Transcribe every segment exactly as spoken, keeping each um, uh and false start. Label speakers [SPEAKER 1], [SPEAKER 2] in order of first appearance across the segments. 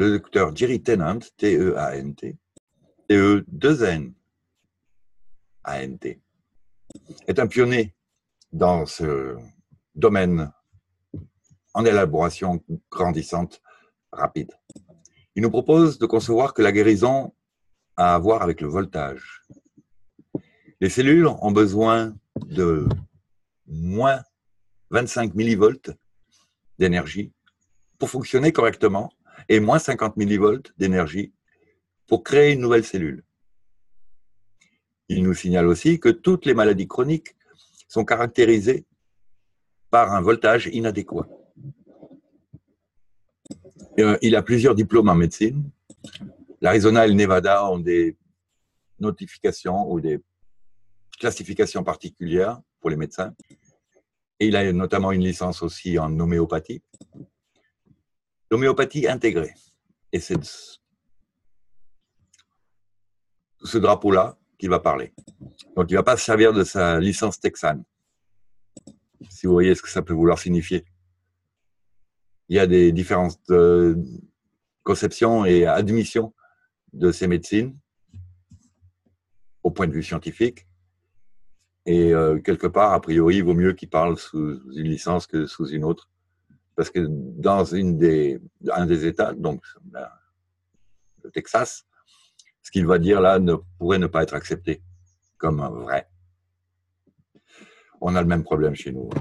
[SPEAKER 1] Le docteur Jerry Tennant, T E A N T, T E deux N A N T, est un pionnier dans ce domaine en élaboration grandissante rapide. Il nous propose de concevoir que la guérison a à voir avec le voltage. Les cellules ont besoin de moins vingt-cinq millivolts d'énergie pour fonctionner correctement et moins cinquante millivolts d'énergie pour créer une nouvelle cellule. Il nous signale aussi que toutes les maladies chroniques sont caractérisées par un voltage inadéquat. Il a plusieurs diplômes en médecine. L'Arizona et le Nevada ont des notifications ou des classifications particulières pour les médecins. Et il a notamment une licence aussi en homéopathie. L'homéopathie intégrée. Et c'est de ce drapeau-là qu'il va parler. Donc il ne va pas se servir de sa licence texane. Si vous voyez ce que ça peut vouloir signifier. Il y a des différences de conception et admission de ces médecines au point de vue scientifique. Et euh, quelque part, a priori, il vaut mieux qu'il parle sous une licence que sous une autre. Parce que dans une des, un des États, donc ben, le Texas, ce qu'il va dire là ne pourrait ne pas être accepté comme vrai. On a le même problème chez nous.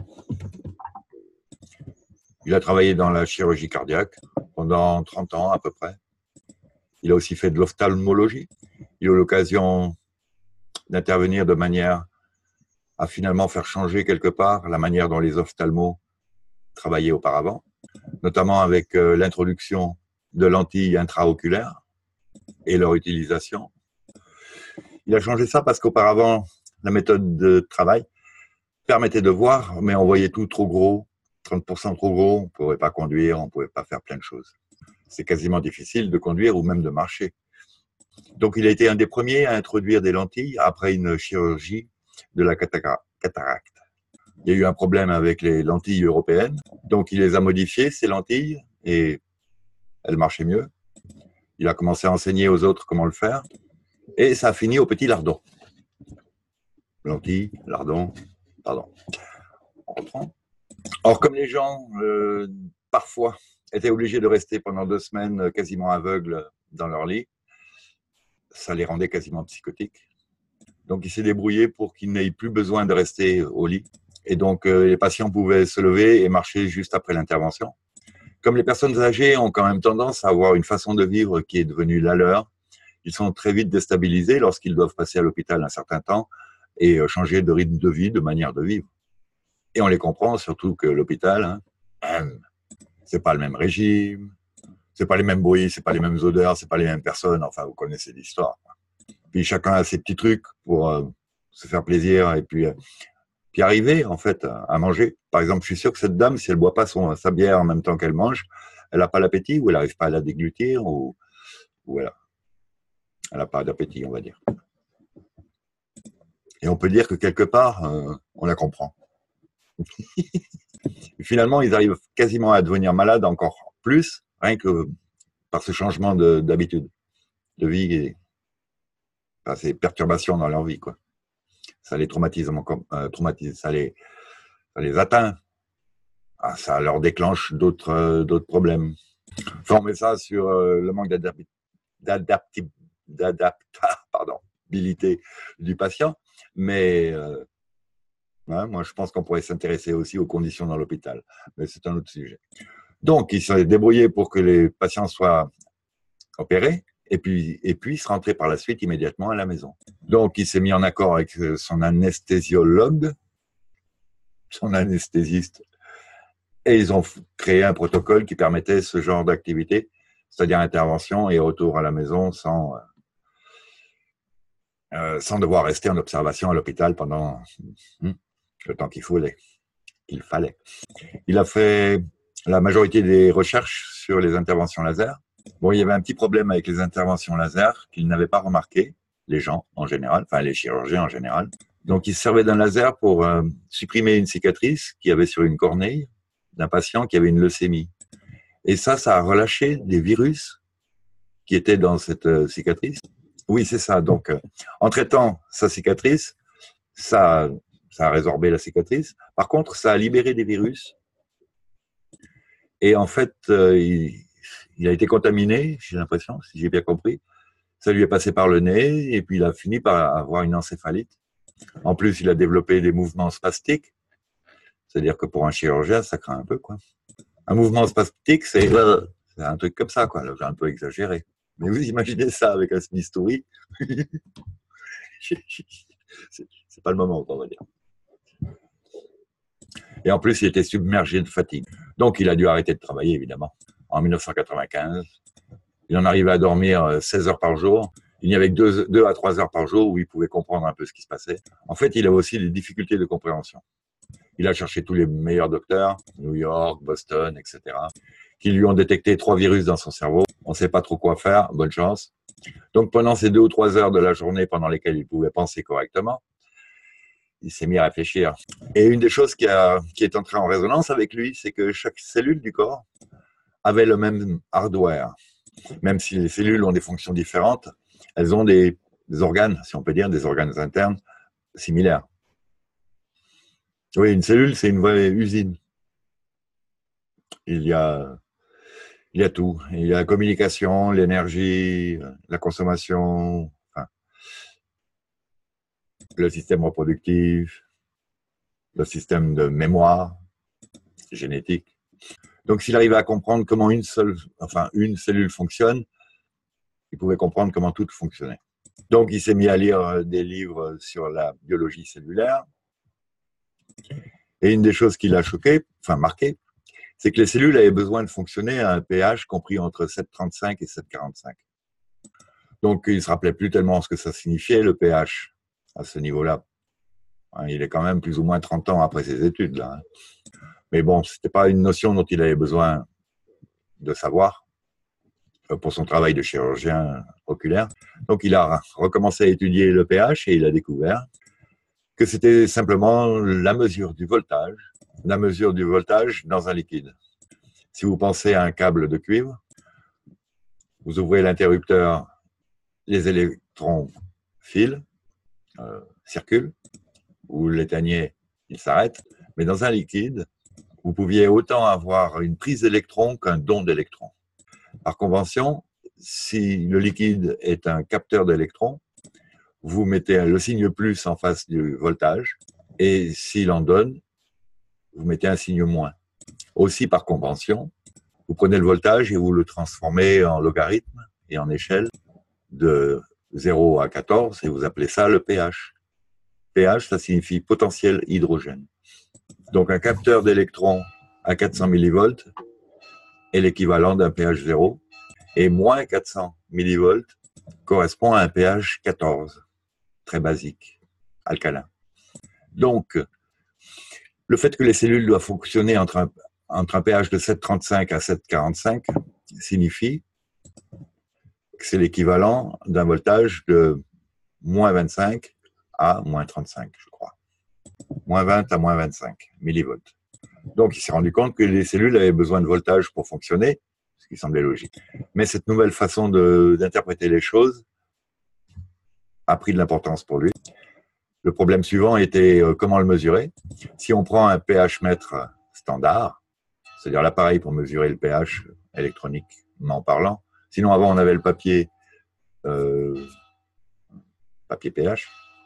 [SPEAKER 1] Il a travaillé dans la chirurgie cardiaque pendant trente ans à peu près. Il a aussi fait de l'ophtalmologie. Il a eu l'occasion d'intervenir de manière à finalement faire changer quelque part la manière dont les ophtalmos travaillaient auparavant, notamment avec euh, l'introduction de lentilles intraoculaires et leur utilisation. Il a changé ça parce qu'auparavant, la méthode de travail permettait de voir, mais on voyait tout trop gros, trente pour cent trop gros, on ne pouvait pas conduire, on ne pouvait pas faire plein de choses. C'est quasiment difficile de conduire ou même de marcher. Donc il a été un des premiers à introduire des lentilles après une chirurgie de la cataracte. Il y a eu un problème avec les lentilles européennes, donc il les a modifiées, ces lentilles, et elles marchaient mieux. Il a commencé à enseigner aux autres comment le faire, et ça a fini au petit lardon. Lentilles, lardon, pardon. On reprend. Or, comme les gens, euh, parfois, étaient obligés de rester pendant deux semaines quasiment aveugles dans leur lit, ça les rendait quasiment psychotiques. Donc, il s'est débrouillé pour qu'ils n'aient plus besoin de rester au lit. Et donc, euh, les patients pouvaient se lever et marcher juste après l'intervention. Comme les personnes âgées ont quand même tendance à avoir une façon de vivre qui est devenue la leur, ils sont très vite déstabilisés lorsqu'ils doivent passer à l'hôpital un certain temps et changer de rythme de vie, de manière de vivre. Et on les comprend, surtout que l'hôpital, hein, c'est pas le même régime, c'est pas les mêmes bruits, c'est pas les mêmes odeurs, c'est pas les mêmes personnes. Enfin, vous connaissez l'histoire. Puis chacun a ses petits trucs pour euh, se faire plaisir et puis, euh, puis arriver en fait à manger. Par exemple, je suis sûr que cette dame, si elle boit pas son, sa bière en même temps qu'elle mange, elle n'a pas l'appétit ou elle n'arrive pas à la déglutir ou, ou elle n'a pas d'appétit, on va dire. Et on peut dire que quelque part, euh, on la comprend. Finalement, ils arrivent quasiment à devenir malades encore plus, rien que par ce changement de, d'habitude, de vie et enfin, ces perturbations dans leur vie, quoi. Ça les traumatise, euh, traumatise ça, les, ça les atteint, ah, ça leur déclenche d'autres, euh, d'autres problèmes. Enfin, on met ça sur euh, le manque d'adaptabilité du patient, mais euh, hein, moi je pense qu'on pourrait s'intéresser aussi aux conditions dans l'hôpital, mais c'est un autre sujet. Donc, il s'est débrouillé pour que les patients soient opérés et puis et puissent rentrer par la suite immédiatement à la maison. Donc, il s'est mis en accord avec son anesthésiologue, son anesthésiste, et ils ont créé un protocole qui permettait ce genre d'activité, c'est-à-dire intervention et retour à la maison sans, euh, sans devoir rester en observation à l'hôpital pendant hmm, le temps qu'il fallait. Il fallait. Il a fait la majorité des recherches sur les interventions laser. Bon, il y avait un petit problème avec les interventions laser qu'ils n'avaient pas remarqué, les gens en général, enfin les chirurgiens en général. Donc, il se servait d'un laser pour euh, supprimer une cicatrice qu'il y avait sur une cornée d'un patient qui avait une leucémie. Et ça, ça a relâché des virus qui était dans cette euh, cicatrice. Oui, c'est ça. Donc, euh, en traitant sa cicatrice, ça, ça a résorbé la cicatrice. Par contre, ça a libéré des virus. Et en fait, euh, il, il a été contaminé, j'ai l'impression, si j'ai bien compris. Ça lui est passé par le nez et puis il a fini par avoir une encéphalite. En plus, il a développé des mouvements spastiques. C'est-à-dire que pour un chirurgien, ça craint un peu, quoi. Un mouvement spastique, c'est un truc comme ça, quoi. J'ai un peu exagéré. Mais vous imaginez ça avec un Smith-Toury. C'est pas le moment, on va dire. Et en plus, il était submergé de fatigue. Donc, il a dû arrêter de travailler, évidemment. En mille neuf cent quatre-vingt-quinze, il en arrivait à dormir seize heures par jour. Il n'y avait que deux, deux à trois heures par jour où il pouvait comprendre un peu ce qui se passait. En fait, il avait aussi des difficultés de compréhension. Il a cherché tous les meilleurs docteurs, New York, Boston, et cetera, qui lui ont détecté trois virus dans son cerveau. On ne sait pas trop quoi faire, bonne chance. Donc, pendant ces deux ou trois heures de la journée pendant lesquelles il pouvait penser correctement, il s'est mis à réfléchir. Et une des choses qui, a, qui est entrée en résonance avec lui, c'est que chaque cellule du corps avait le même hardware. Même si les cellules ont des fonctions différentes, elles ont des, des organes, si on peut dire, des organes internes similaires. Oui, une cellule, c'est une vraie usine. Il y a, il y a tout. Il y a la communication, l'énergie, la consommation, enfin, le système reproductif, le système de mémoire génétique. Donc, s'il arrivait à comprendre comment une seule, enfin, une cellule fonctionne, il pouvait comprendre comment tout fonctionnait. Donc, il s'est mis à lire des livres sur la biologie cellulaire. Et une des choses qui l'a choqué, enfin marqué, c'est que les cellules avaient besoin de fonctionner à un pH compris entre sept virgule trente-cinq et sept virgule quarante-cinq. Donc, il ne se rappelait plus tellement ce que ça signifiait, le pH, à ce niveau-là. Il est quand même plus ou moins trente ans après ses études, là. Mais bon, ce n'était pas une notion dont il avait besoin de savoir pour son travail de chirurgien oculaire. Donc, il a recommencé à étudier le pH et il a découvert que c'était simplement la mesure du voltage, la mesure du voltage dans un liquide. Si vous pensez à un câble de cuivre, vous ouvrez l'interrupteur, les électrons filent, euh, circulent, vous l'éteignez, il s'arrête. Mais dans un liquide, vous pouviez autant avoir une prise d'électrons qu'un don d'électrons. Par convention, si le liquide est un capteur d'électrons, vous mettez le signe plus en face du voltage, et s'il en donne, vous mettez un signe moins. Aussi, par convention, vous prenez le voltage et vous le transformez en logarithme et en échelle de zéro à quatorze, et vous appelez ça le pH. pH, ça signifie potentiel hydrogène. Donc, un capteur d'électrons à quatre cents millivolts est l'équivalent d'un pH zéro, et moins quatre cents millivolts correspond à un pH quatorze. Très basique, alcalin. Donc, le fait que les cellules doivent fonctionner entre un, entre un pH de sept virgule trente-cinq à sept virgule quarante-cinq signifie que c'est l'équivalent d'un voltage de moins vingt-cinq à moins trente-cinq, je crois. Moins vingt à moins vingt-cinq millivolts. Donc, il s'est rendu compte que les cellules avaient besoin de voltage pour fonctionner, ce qui semblait logique. Mais cette nouvelle façon d'interpréter les choses a pris de l'importance pour lui. Le problème suivant était euh, comment le mesurer. Si on prend un pH mètre standard, c'est-à-dire l'appareil pour mesurer le pH électroniquement parlant, sinon avant on avait le papier, euh, papier pH.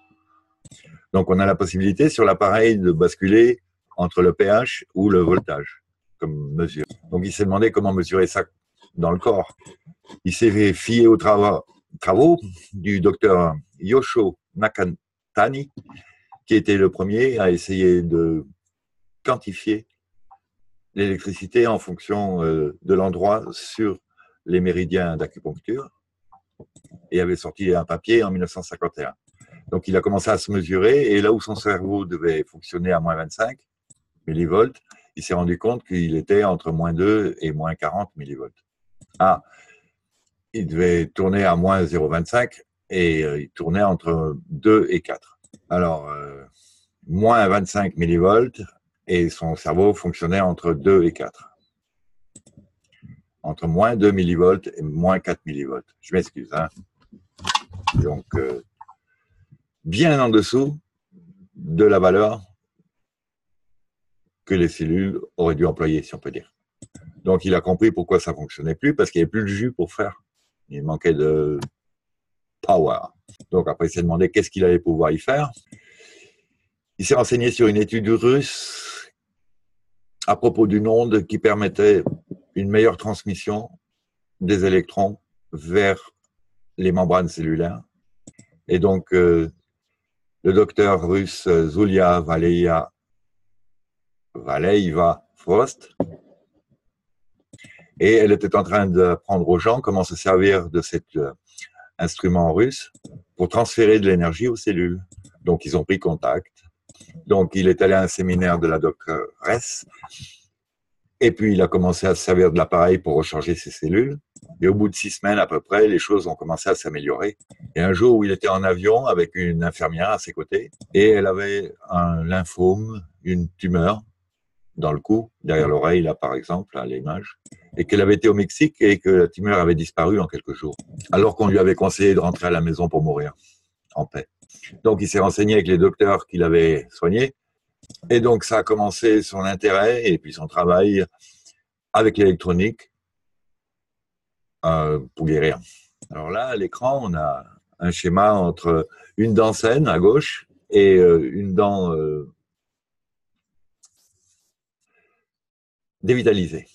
[SPEAKER 1] Donc on a la possibilité sur l'appareil de basculer entre le pH ou le voltage comme mesure. Donc il s'est demandé comment mesurer ça dans le corps. Il s'est fié aux travaux, travaux du docteur Yoshio Nakatani, qui était le premier à essayer de quantifier l'électricité en fonction de l'endroit sur les méridiens d'acupuncture, et avait sorti un papier en mille neuf cent cinquante et un. Donc il a commencé à se mesurer, et là où son cerveau devait fonctionner à moins vingt-cinq millivolts, il s'est rendu compte qu'il était entre moins deux et moins quarante millivolts. Ah, il devait tourner à moins zéro virgule vingt-cinq et il tournait entre deux et quatre. Alors, euh, moins vingt-cinq millivolts et son cerveau fonctionnait entre deux et quatre. entre moins deux millivolts et moins quatre millivolts. Je m'excuse. Hein. Donc, euh, bien en dessous de la valeur que les cellules auraient dû employer, si on peut dire. Donc, il a compris pourquoi ça ne fonctionnait plus, parce qu'il n'y avait plus de jus pour faire. Il manquait de power. Donc, après, il s'est demandé qu'est-ce qu'il allait pouvoir y faire. Il s'est renseigné sur une étude russe à propos d'une onde qui permettait une meilleure transmission des électrons vers les membranes cellulaires. Et donc, euh, le docteur russe Zulia Valeya, Valeyeva Frost, et elle était en train d'apprendre aux gens comment se servir de cet euh, instrument russe pour transférer de l'énergie aux cellules. Donc, ils ont pris contact. Donc, il est allé à un séminaire de la doctoresse, et puis il a commencé à se servir de l'appareil pour recharger ses cellules. Et au bout de six semaines à peu près, les choses ont commencé à s'améliorer. Et un jour où il était en avion avec une infirmière à ses côtés, et elle avait un lymphome, une tumeur dans le cou, derrière l'oreille, là par exemple, à l'image, et qu'elle avait été au Mexique et que la tumeur avait disparu en quelques jours, alors qu'on lui avait conseillé de rentrer à la maison pour mourir en paix. Donc il s'est renseigné avec les docteurs qui l'avaient soigné, et donc ça a commencé son intérêt et puis son travail avec l'électronique euh, pour guérir. Alors là, à l'écran, on a un schéma entre une dent saine à gauche et euh, une dent euh, dévitalisée.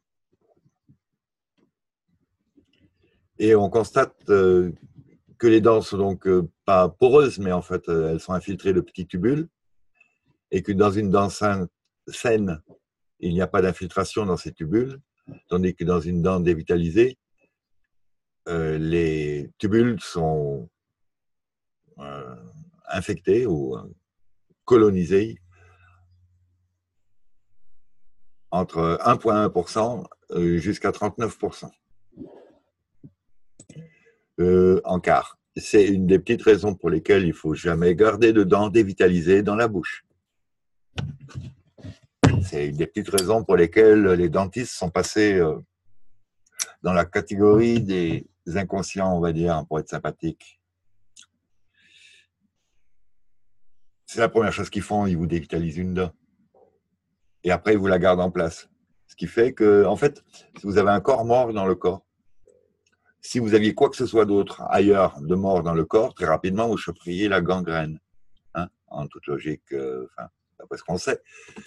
[SPEAKER 1] Et on constate euh, que les dents sont donc euh, pas poreuses, mais en fait, euh, elles sont infiltrées de petits tubules, et que dans une dent saine, saine il n'y a pas d'infiltration dans ces tubules, tandis que dans une dent dévitalisée, euh, les tubules sont euh, infectés ou euh, colonisés entre un virgule un pour cent jusqu'à trente-neuf pour cent euh, en quart. C'est une des petites raisons pour lesquelles il ne faut jamais garder de dents dévitalisées dans la bouche. C'est une des petites raisons pour lesquelles les dentistes sont passés euh, dans la catégorie des inconscients, on va dire, pour être sympathique. C'est la première chose qu'ils font, ils vous dévitalisent une dent. Et après, ils vous la gardent en place. Ce qui fait que, en fait, si vous avez un corps mort dans le corps, si vous aviez quoi que ce soit d'autre ailleurs de mort dans le corps, très rapidement, vous choperiez la gangrène. Hein, en toute logique, euh, enfin, d'après ce qu'on sait.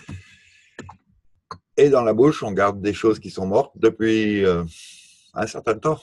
[SPEAKER 1] Et dans la bouche, on garde des choses qui sont mortes depuis euh, un certain temps.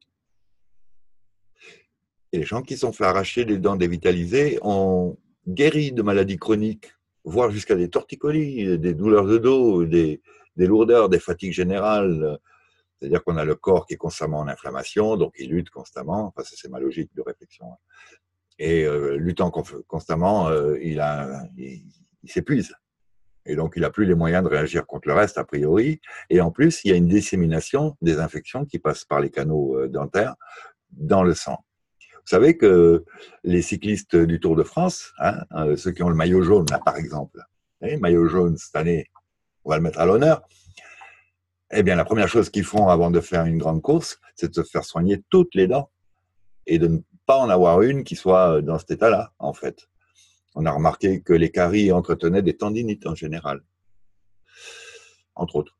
[SPEAKER 1] Et les gens qui sont fait arracher des dents dévitalisées ont guéri de maladies chroniques, voire jusqu'à des torticolis, des douleurs de dos, des, des lourdeurs, des fatigues générales. C'est-à-dire qu'on a le corps qui est constamment en inflammation, donc il lutte constamment. Enfin, c'est ma logique de réflexion. Et euh, luttant constamment, euh, il, a, il, il s'épuise. Et donc, il n'a plus les moyens de réagir contre le reste, a priori. Et en plus, il y a une dissémination des infections qui passent par les canaux dentaires dans le sang. Vous savez que les cyclistes du Tour de France, hein, ceux qui ont le maillot jaune, là, par exemple, le maillot jaune cette année, on va le mettre à l'honneur, eh bien, la première chose qu'ils font avant de faire une grande course, c'est de se faire soigner toutes les dents et de ne pas en avoir une qui soit dans cet état-là, en fait. On a remarqué que les caries entretenaient des tendinites en général, entre autres.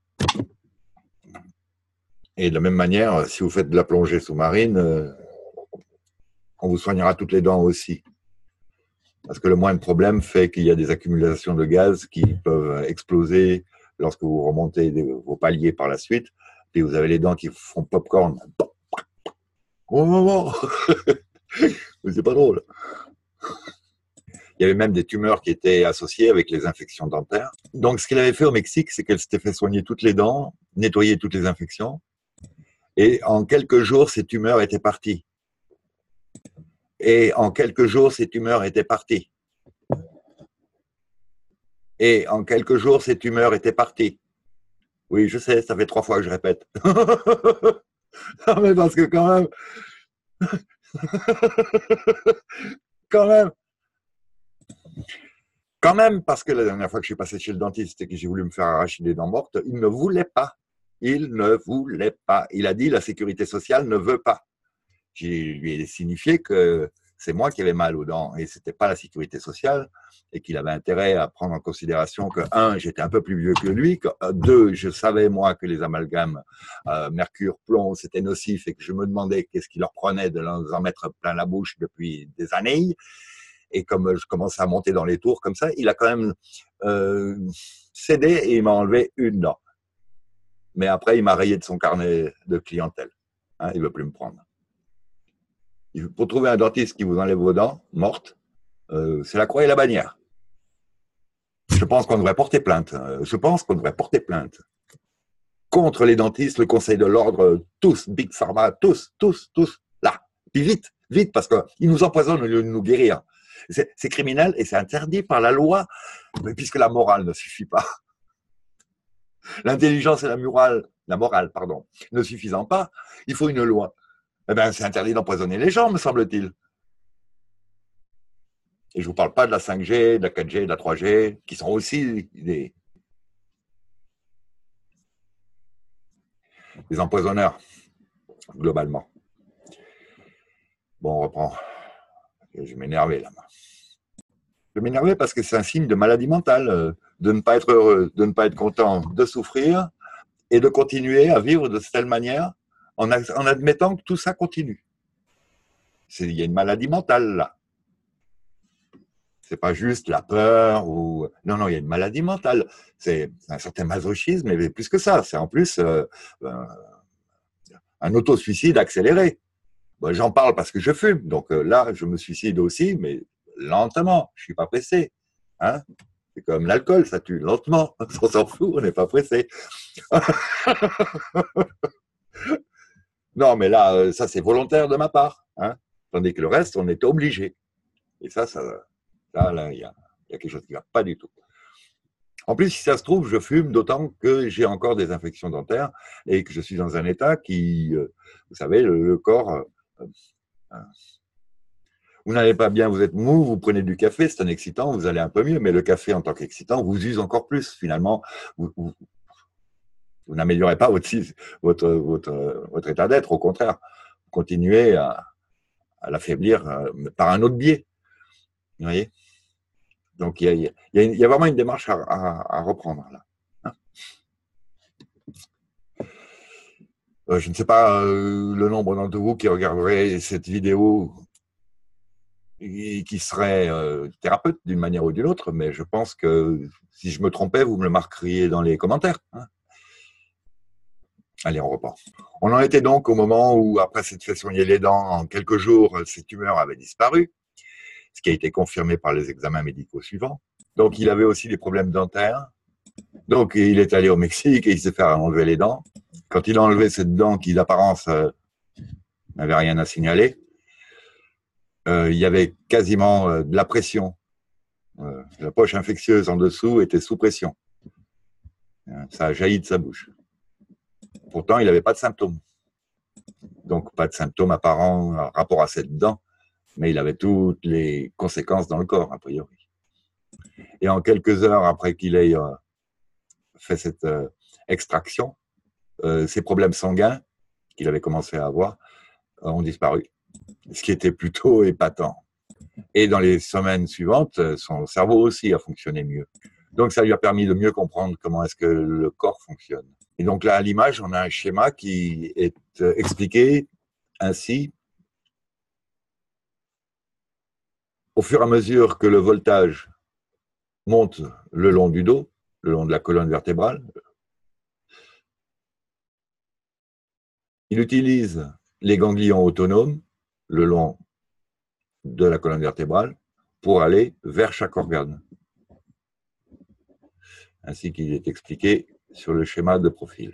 [SPEAKER 1] Et de la même manière, si vous faites de la plongée sous-marine, euh, on vous soignera toutes les dents aussi. Parce que le moindre problème fait qu'il y a des accumulations de gaz qui peuvent exploser lorsque vous remontez vos paliers par la suite. Puis vous avez les dents qui font popcorn. Oh maman, mais c'est pas drôle. Il y avait même des tumeurs qui étaient associées avec les infections dentaires. Donc, ce qu'elle avait fait au Mexique, c'est qu'elle s'était fait soigner toutes les dents, nettoyer toutes les infections. Et en quelques jours, ces tumeurs étaient parties. Et en quelques jours, ces tumeurs étaient parties. Et en quelques jours, ces tumeurs étaient parties. Oui, je sais, ça fait trois fois que je répète. Non, mais parce que quand même... quand même... Quand même, parce que la dernière fois que je suis passé chez le dentiste et que j'ai voulu me faire arracher des dents mortes, il ne voulait pas Il ne voulait pas. Il a dit la sécurité sociale ne veut pas. Je lui ai signifié que c'est moi qui avais mal aux dents et ce n'était pas la sécurité sociale et qu'il avait intérêt à prendre en considération que, un, j'étais un peu plus vieux que lui, que, deux, je savais, moi, que les amalgames euh, mercure, plomb, c'était nocif et que je me demandais qu'est-ce qui leur prenait de leur en mettre plein la bouche depuis des années. Et comme je commençais à monter dans les tours comme ça, il a quand même euh, cédé et il m'a enlevé une dent. Mais après, il m'a rayé de son carnet de clientèle. Hein, il ne veut plus me prendre. Pour trouver un dentiste qui vous enlève vos dents mortes, euh, c'est la croix et la bannière. Je pense qu'on devrait porter plainte. Je pense qu'on devrait porter plainte. Contre les dentistes, le Conseil de l'Ordre, tous, Big Pharma, tous, tous, tous, là. Puis vite, vite, parce qu'ils nous empoisonnent au lieu de nous guérir. C'est criminel et c'est interdit par la loi, puisque la morale ne suffit pas. L'intelligence et la morale, la morale, pardon, ne suffisant pas, il faut une loi. Eh bien, c'est interdit d'empoisonner les gens, me semble-t-il. Et je ne vous parle pas de la cinq G, de la quatre G, de la trois G, qui sont aussi des, des empoisonneurs, globalement. Bon, on reprend. Je vais m'énerver, là. Je vais m'énerver parce que c'est un signe de maladie mentale, de ne pas être heureux, de ne pas être content, de souffrir et de continuer à vivre de telle manière en admettant que tout ça continue. Il y a une maladie mentale, là. C'est pas juste la peur ou non non il y a une maladie mentale, c'est un certain masochisme mais plus que ça, c'est en plus euh, euh, un auto-suicide accéléré. Bon, j'en parle parce que je fume, donc euh, là je me suicide aussi mais lentement, je suis pas pressé, hein. C'est comme l'alcool, ça tue lentement, on s'en fout, on n'est pas pressé. Non mais là ça c'est volontaire de ma part, hein, tandis que le reste on est obligé et ça ça là là il y a Il y a quelque chose qui ne va pas du tout. En plus, si ça se trouve, je fume, d'autant que j'ai encore des infections dentaires et que je suis dans un état qui, euh, vous savez, le, le corps, euh, euh, vous n'allez pas bien, vous êtes mou, vous prenez du café, c'est un excitant, vous allez un peu mieux, mais le café en tant qu'excitant vous use encore plus. Finalement, vous, vous, vous n'améliorez pas votre, votre, votre, votre état d'être, au contraire, vous continuez à, à l'affaiblir par un autre biais. Vous voyez ? Donc, il y, a, il, y a, il y a vraiment une démarche à, à, à reprendre là. Hein, euh, je ne sais pas euh, le nombre d'entre vous qui regarderaient cette vidéo et qui seraient euh, thérapeutes d'une manière ou d'une autre, mais je pense que si je me trompais, vous me le marqueriez dans les commentaires. Hein. Allez, on reprend. On en était donc au moment où, après s'être fait soigner les dents, en quelques jours, ces tumeurs avaient disparu, ce qui a été confirmé par les examens médicaux suivants. Donc, il avait aussi des problèmes dentaires. Donc, il est allé au Mexique et il s'est fait enlever les dents. Quand il a enlevé cette dent qui, d'apparence, euh, n'avait rien à signaler, euh, il y avait quasiment euh, de la pression. Euh, la poche infectieuse en dessous était sous pression. Ça a jailli de sa bouche. Pourtant, il n'avait pas de symptômes. Donc, pas de symptômes apparents en rapport à cette dent, mais il avait toutes les conséquences dans le corps, a priori. Et en quelques heures après qu'il ait euh, fait cette euh, extraction, euh, ses problèmes sanguins qu'il avait commencé à avoir euh, ont disparu, ce qui était plutôt épatant. Et dans les semaines suivantes, son cerveau aussi a fonctionné mieux. Donc, ça lui a permis de mieux comprendre comment est-ce que le corps fonctionne. Et donc là, à l'image, on a un schéma qui est euh, expliqué ainsi. Au fur et à mesure que le voltage monte le long du dos, le long de la colonne vertébrale, il utilise les ganglions autonomes le long de la colonne vertébrale pour aller vers chaque organe, ainsi qu'il est expliqué sur le schéma de profil.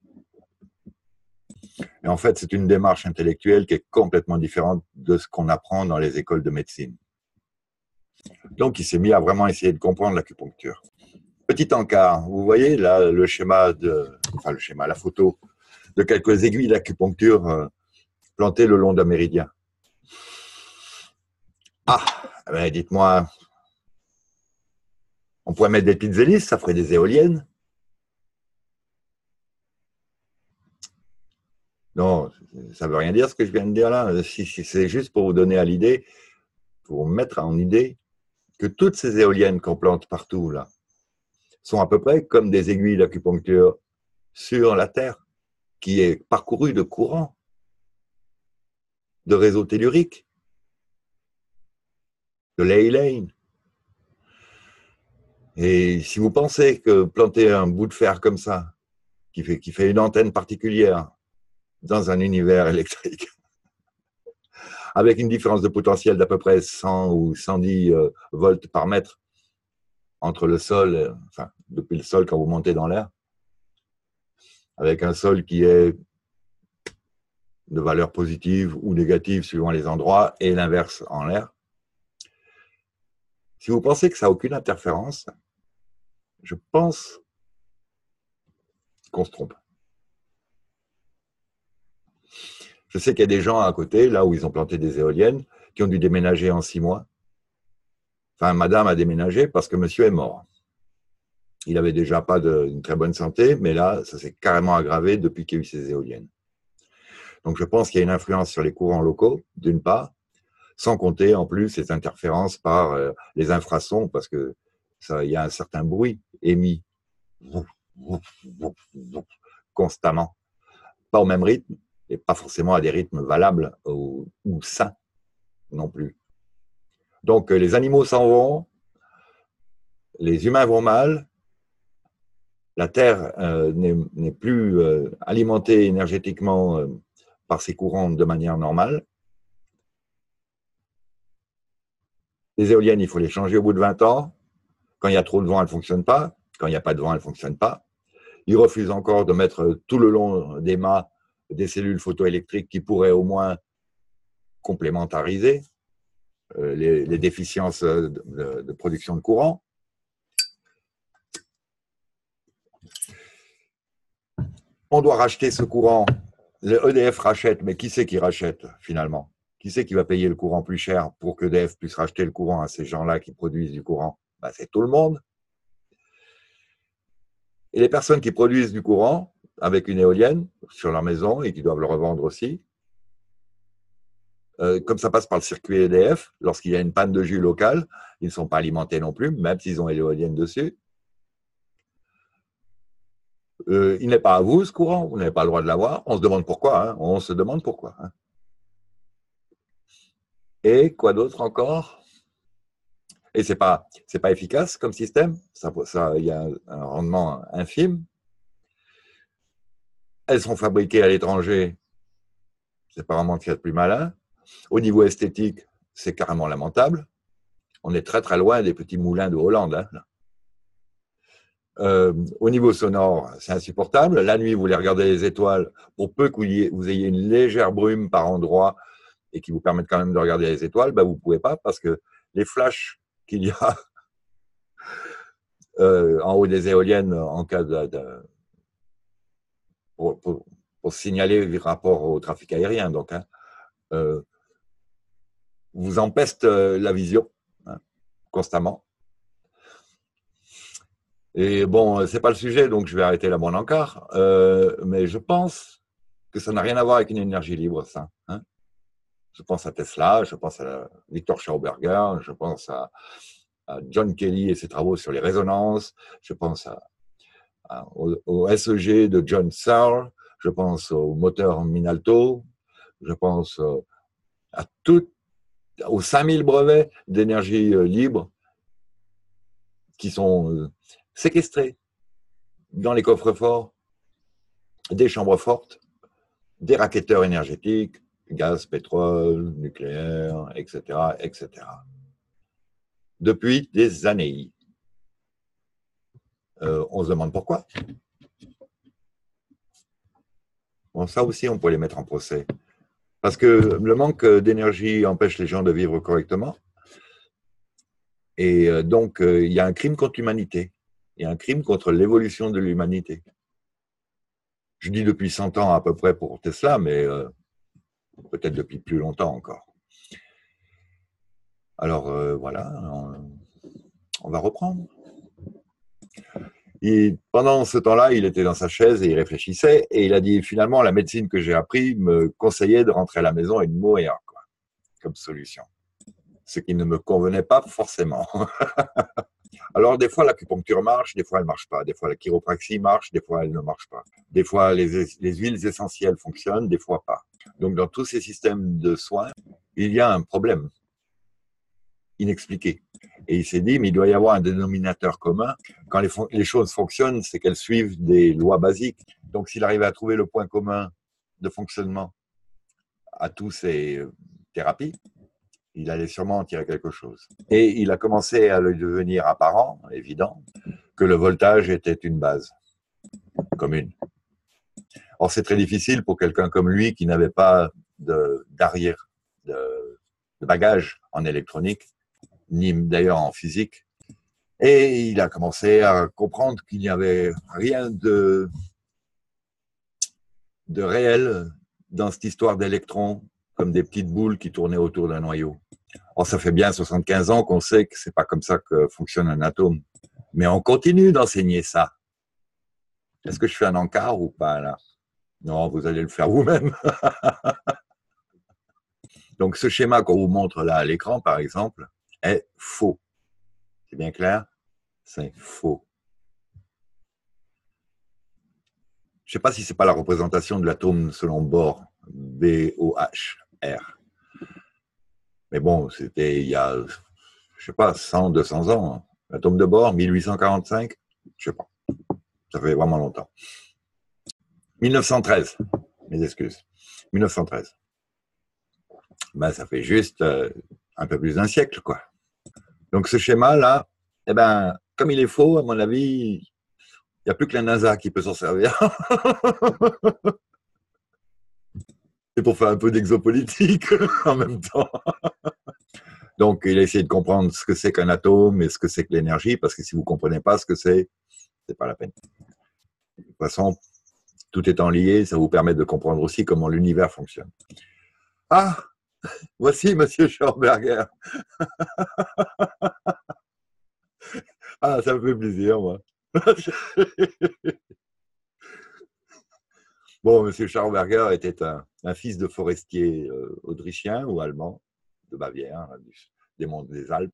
[SPEAKER 1] Et en fait, c'est une démarche intellectuelle qui est complètement différente de ce qu'on apprend dans les écoles de médecine. Donc, il s'est mis à vraiment essayer de comprendre l'acupuncture. Petit encart, vous voyez là le schéma, de, enfin le schéma, la photo de quelques aiguilles d'acupuncture euh, plantées le long d'un méridien. Ah, ben dites-moi, on pourrait mettre des petites hélices, ça ferait des éoliennes. Non, ça ne veut rien dire ce que je viens de dire là. Si, si, c'est juste pour vous donner à l'idée, pour vous mettre en idée que toutes ces éoliennes qu'on plante partout là sont à peu près comme des aiguilles d'acupuncture sur la Terre, qui est parcourue de courants, de réseaux telluriques, de ley lane. Et si vous pensez que planter un bout de fer comme ça, qui fait, qui fait une antenne particulière dans un univers électrique, avec une différence de potentiel d'à peu près cent ou cent dix euh, volts par mètre entre le sol, euh, enfin, depuis le sol quand vous montez dans l'air, avec un sol qui est de valeur positive ou négative suivant les endroits, et l'inverse en l'air. Si vous pensez que ça n'a aucune interférence, je pense qu'on se trompe. Je sais qu'il y a des gens à côté, là où ils ont planté des éoliennes, qui ont dû déménager en six mois. Enfin, madame a déménagé parce que monsieur est mort. Il n'avait déjà pas de, une très bonne santé, mais là, ça s'est carrément aggravé depuis qu'il y a eu ces éoliennes. Donc, je pense qu'il y a une influence sur les courants locaux, d'une part, sans compter en plus ces interférences par euh, les infrasons, parce que ça, il y a un certain bruit émis constamment, pas au même rythme, et pas forcément à des rythmes valables ou, ou sains non plus. Donc, les animaux s'en vont, les humains vont mal, la Terre euh, n'est plus euh, alimentée énergétiquement euh, par ces courants de manière normale. Les éoliennes, il faut les changer au bout de vingt ans. Quand il y a trop de vent, elles ne fonctionnent pas. Quand il n'y a pas de vent, elles ne fonctionnent pas. Ils refusent encore de mettre tout le long des mâts des cellules photoélectriques qui pourraient au moins complémentariser euh, les, les déficiences de, de, de production de courant. On doit racheter ce courant. Le E D F rachète, mais qui c'est qui rachète finalement? Qui c'est qui va payer le courant plus cher pour que E D F puisse racheter le courant à ces gens-là qui produisent du courant? Ben, c'est tout le monde. Et les personnes qui produisent du courant avec une éolienne sur leur maison et qui doivent le revendre aussi, euh, comme ça passe par le circuit E D F, lorsqu'il y a une panne de jus locale, ils ne sont pas alimentés non plus, même s'ils ont l'éolienne dessus. Euh, il n'est pas à vous ce courant, vous n'avez pas le droit de l'avoir. On se demande pourquoi, hein. On se demande pourquoi. Hein. Et quoi d'autre encore? Et ce n'est pas, c'est pas efficace comme système, ça, ça, il y a un rendement infime. Elles sont fabriquées à l'étranger, c'est pas vraiment ce qu'il y a de plus malin. Au niveau esthétique, c'est carrément lamentable. On est très très loin des petits moulins de Hollande. Hein. Euh, au niveau sonore, c'est insupportable. La nuit, vous voulez regarder les étoiles, pour peu que vous ayez une légère brume par endroit et qui vous permette quand même de regarder les étoiles, ben vous ne pouvez pas parce que les flashs qu'il y a euh, en haut des éoliennes en cas de, de pour, pour, pour, signaler le rapport au trafic aérien, donc, hein, euh, vous empeste la vision hein, constamment. Et bon, c'est pas le sujet, donc je vais arrêter là mon encart. Euh, mais je pense que ça n'a rien à voir avec une énergie libre, ça. Hein. Je pense à Tesla, je pense à Victor Schauberger, je pense à, à John Kelly et ses travaux sur les résonances, je pense à, à, au, au S E G de John Searle, je pense au moteur Minalto, je pense à tout, aux cinq mille brevets d'énergie libre qui sont séquestrés dans les coffres-forts des chambres fortes, des racketteurs énergétiques, gaz, pétrole, nucléaire, et cetera, et cetera. Depuis des années. Euh, on se demande pourquoi. Bon, ça aussi, on peut les mettre en procès. Parce que le manque d'énergie empêche les gens de vivre correctement. Et donc, il y a un crime contre l'humanité. Il y a un crime contre l'évolution de l'humanité. Je dis depuis cent ans à peu près pour Tesla, mais euh, peut-être depuis plus longtemps encore. Alors, euh, voilà, on, on va reprendre. Et pendant ce temps-là, il était dans sa chaise et il réfléchissait. Et il a dit, finalement, la médecine que j'ai appris me conseillait de rentrer à la maison et de mourir, quoi, comme solution. Ce qui ne me convenait pas forcément. Alors, des fois, l'acupuncture marche, des fois, elle ne marche pas. Des fois, la chiropraxie marche, des fois, elle ne marche pas. Des fois, les, les huiles essentielles fonctionnent, des fois pas. Donc, dans tous ces systèmes de soins, il y a un problème inexpliqué. Et il s'est dit, mais il doit y avoir un dénominateur commun. Quand les, les choses fonctionnent, c'est qu'elles suivent des lois basiques. Donc, s'il arrivait à trouver le point commun de fonctionnement à toutes ces thérapies, il allait sûrement en tirer quelque chose. Et il a commencé à le devenir apparent, évident, que le voltage était une base commune. Or, c'est très difficile pour quelqu'un comme lui qui n'avait pas d'arrière, de, de, de bagage en électronique, ni d'ailleurs en physique. Et il a commencé à comprendre qu'il n'y avait rien de, de réel dans cette histoire d'électrons, comme des petites boules qui tournaient autour d'un noyau. Or, ça fait bien soixante-quinze ans qu'on sait que c'est pas comme ça que fonctionne un atome. Mais on continue d'enseigner ça. Est-ce que je fais un encart ou pas, là? Non, vous allez le faire vous-même. Donc, ce schéma qu'on vous montre là à l'écran, par exemple, est faux. C'est bien clair? C'est faux. Je ne sais pas si ce n'est pas la représentation de l'atome selon Bohr, B O H R. Mais bon, c'était il y a, je ne sais pas, cent, deux cents ans. L'atome de Bohr, mille huit cent quarante-cinq, je ne sais pas. Ça fait vraiment longtemps. mille neuf cent treize, mes excuses. mille neuf cent treize. Ben, ça fait juste euh, un peu plus d'un siècle, quoi. Donc ce schéma-là, eh ben, comme il est faux, à mon avis, il n'y a plus que la NASA qui peut s'en servir. C'est pour faire un peu d'exopolitique en même temps. Donc, il a essayé de comprendre ce que c'est qu'un atome et ce que c'est que l'énergie, parce que si vous ne comprenez pas ce que c'est, c'est pas la peine. De toute façon, tout étant lié, ça vous permet de comprendre aussi comment l'univers fonctionne. Ah, voici Monsieur Schauberger. Ah, ça me fait plaisir, moi. Bon, Monsieur Schauberger était un, un fils de forestier euh, autrichien ou allemand, de Bavière, des monts des Alpes.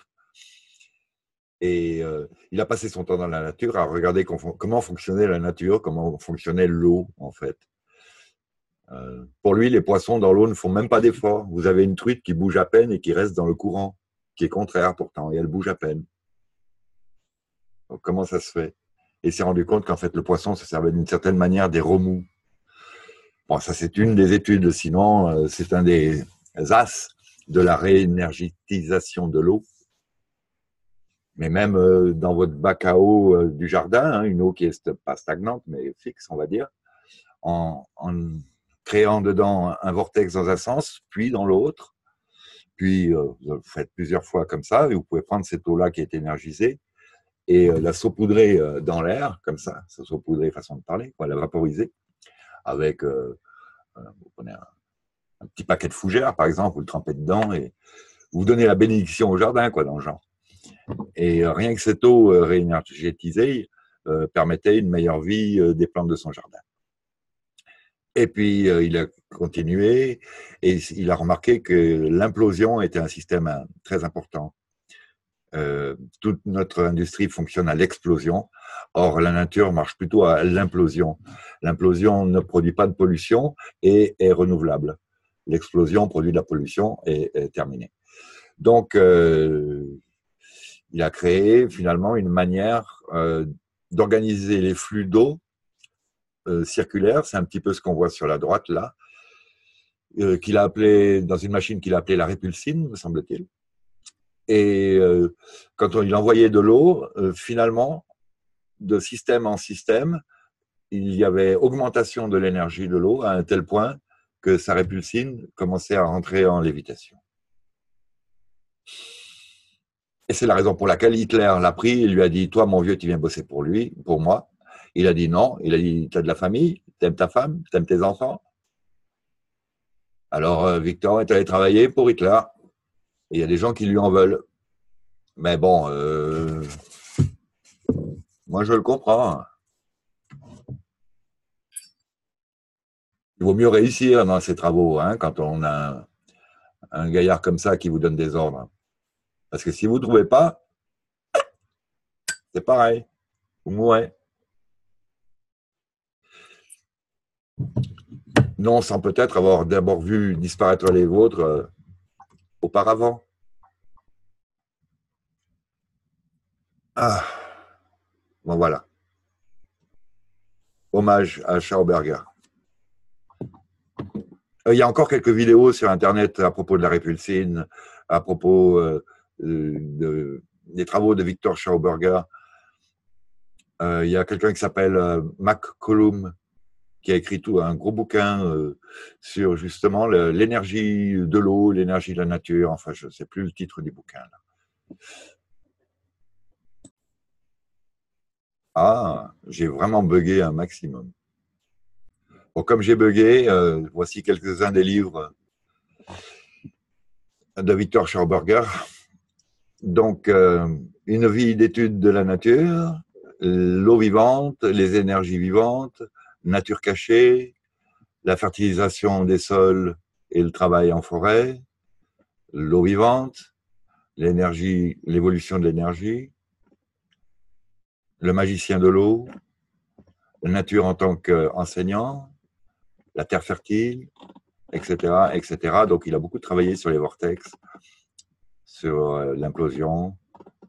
[SPEAKER 1] Et euh, il a passé son temps dans la nature à regarder comment fonctionnait la nature, comment fonctionnait l'eau, en fait. Euh, pour lui, les poissons dans l'eau ne font même pas d'efforts. Vous avez une truite qui bouge à peine et qui reste dans le courant, qui est contraire pourtant, et elle bouge à peine. Donc, comment ça se fait? Et il s'est rendu compte qu'en fait, le poisson se servait d'une certaine manière des remous. Bon, ça, c'est une des études. Sinon, euh, c'est un des as de la réénergétisation de l'eau. Mais même euh, dans votre bac à eau euh, du jardin, hein, une eau qui est pas stagnante, mais fixe, on va dire, en, en créant dedans un vortex dans un sens, puis dans l'autre, puis euh, vous faites plusieurs fois comme ça, et vous pouvez prendre cette eau-là qui est énergisée et euh, la saupoudrer euh, dans l'air, comme ça, ça saupoudrer façon de parler, quoi, la vaporiser, avec, euh, euh, vous prenez un, un petit paquet de fougères, par exemple, vous le trempez dedans, et vous donnez la bénédiction au jardin, quoi, dans le genre. Et euh, rien que cette eau euh, réénergétisée euh, permettait une meilleure vie euh, des plantes de son jardin. Et puis, euh, il a continué et il a remarqué que l'implosion était un système euh, très important. Euh, toute notre industrie fonctionne à l'explosion. Or, la nature marche plutôt à l'implosion. L'implosion ne produit pas de pollution et est renouvelable. L'explosion produit de la pollution et est terminée. Donc, euh, il a créé finalement une manière euh, d'organiser les flux d'eau euh, circulaires. C'est un petit peu ce qu'on voit sur la droite là, euh, qu'il a appelé, dans une machine qu'il a appelée la répulsine, me semble-t-il. Et euh, quand on, il envoyait de l'eau, euh, finalement, de système en système, il y avait augmentation de l'énergie de l'eau à un tel point que sa répulsine commençait à rentrer en lévitation. Et c'est la raison pour laquelle Hitler l'a pris et lui a dit « Toi, mon vieux, tu viens bosser pour lui, pour moi. » Il a dit non. Il a dit « Tu as de la famille, tu aimes ta femme, tu aimes tes enfants. » Alors, euh, Victor est allé travailler pour Hitler. Et il y a des gens qui lui en veulent. Mais bon, euh, Moi, je le comprends. Il vaut mieux réussir dans ses travaux hein, quand on a un, un gaillard comme ça qui vous donne des ordres. Parce que si vous ne trouvez pas, c'est pareil. Vous mourrez. Non, sans peut-être avoir d'abord vu disparaître les vôtres euh, auparavant. Ah, bon voilà. Hommage à Schauberger. Euh, il y a encore quelques vidéos sur Internet à propos de la répulsine, à propos euh, de, des travaux de Victor Schauberger. Euh, il y a quelqu'un qui s'appelle euh, McCollum qui a écrit tout un gros bouquin euh, sur justement l'énergie de l'eau, l'énergie de la nature. Enfin, je ne sais plus le titre du bouquin. Là. Ah, j'ai vraiment bugué un maximum. Bon, comme j'ai bugué, euh, voici quelques-uns des livres de Victor Schauberger. Donc, euh, une vie d'étude de la nature, l'eau vivante, les énergies vivantes, nature cachée, la fertilisation des sols et le travail en forêt, l'eau vivante, l'énergie, l'évolution de l'énergie, le magicien de l'eau, la nature en tant qu'enseignant, la terre fertile, et cetera, et cetera. Donc, il a beaucoup travaillé sur les vortex, sur euh, l'implosion,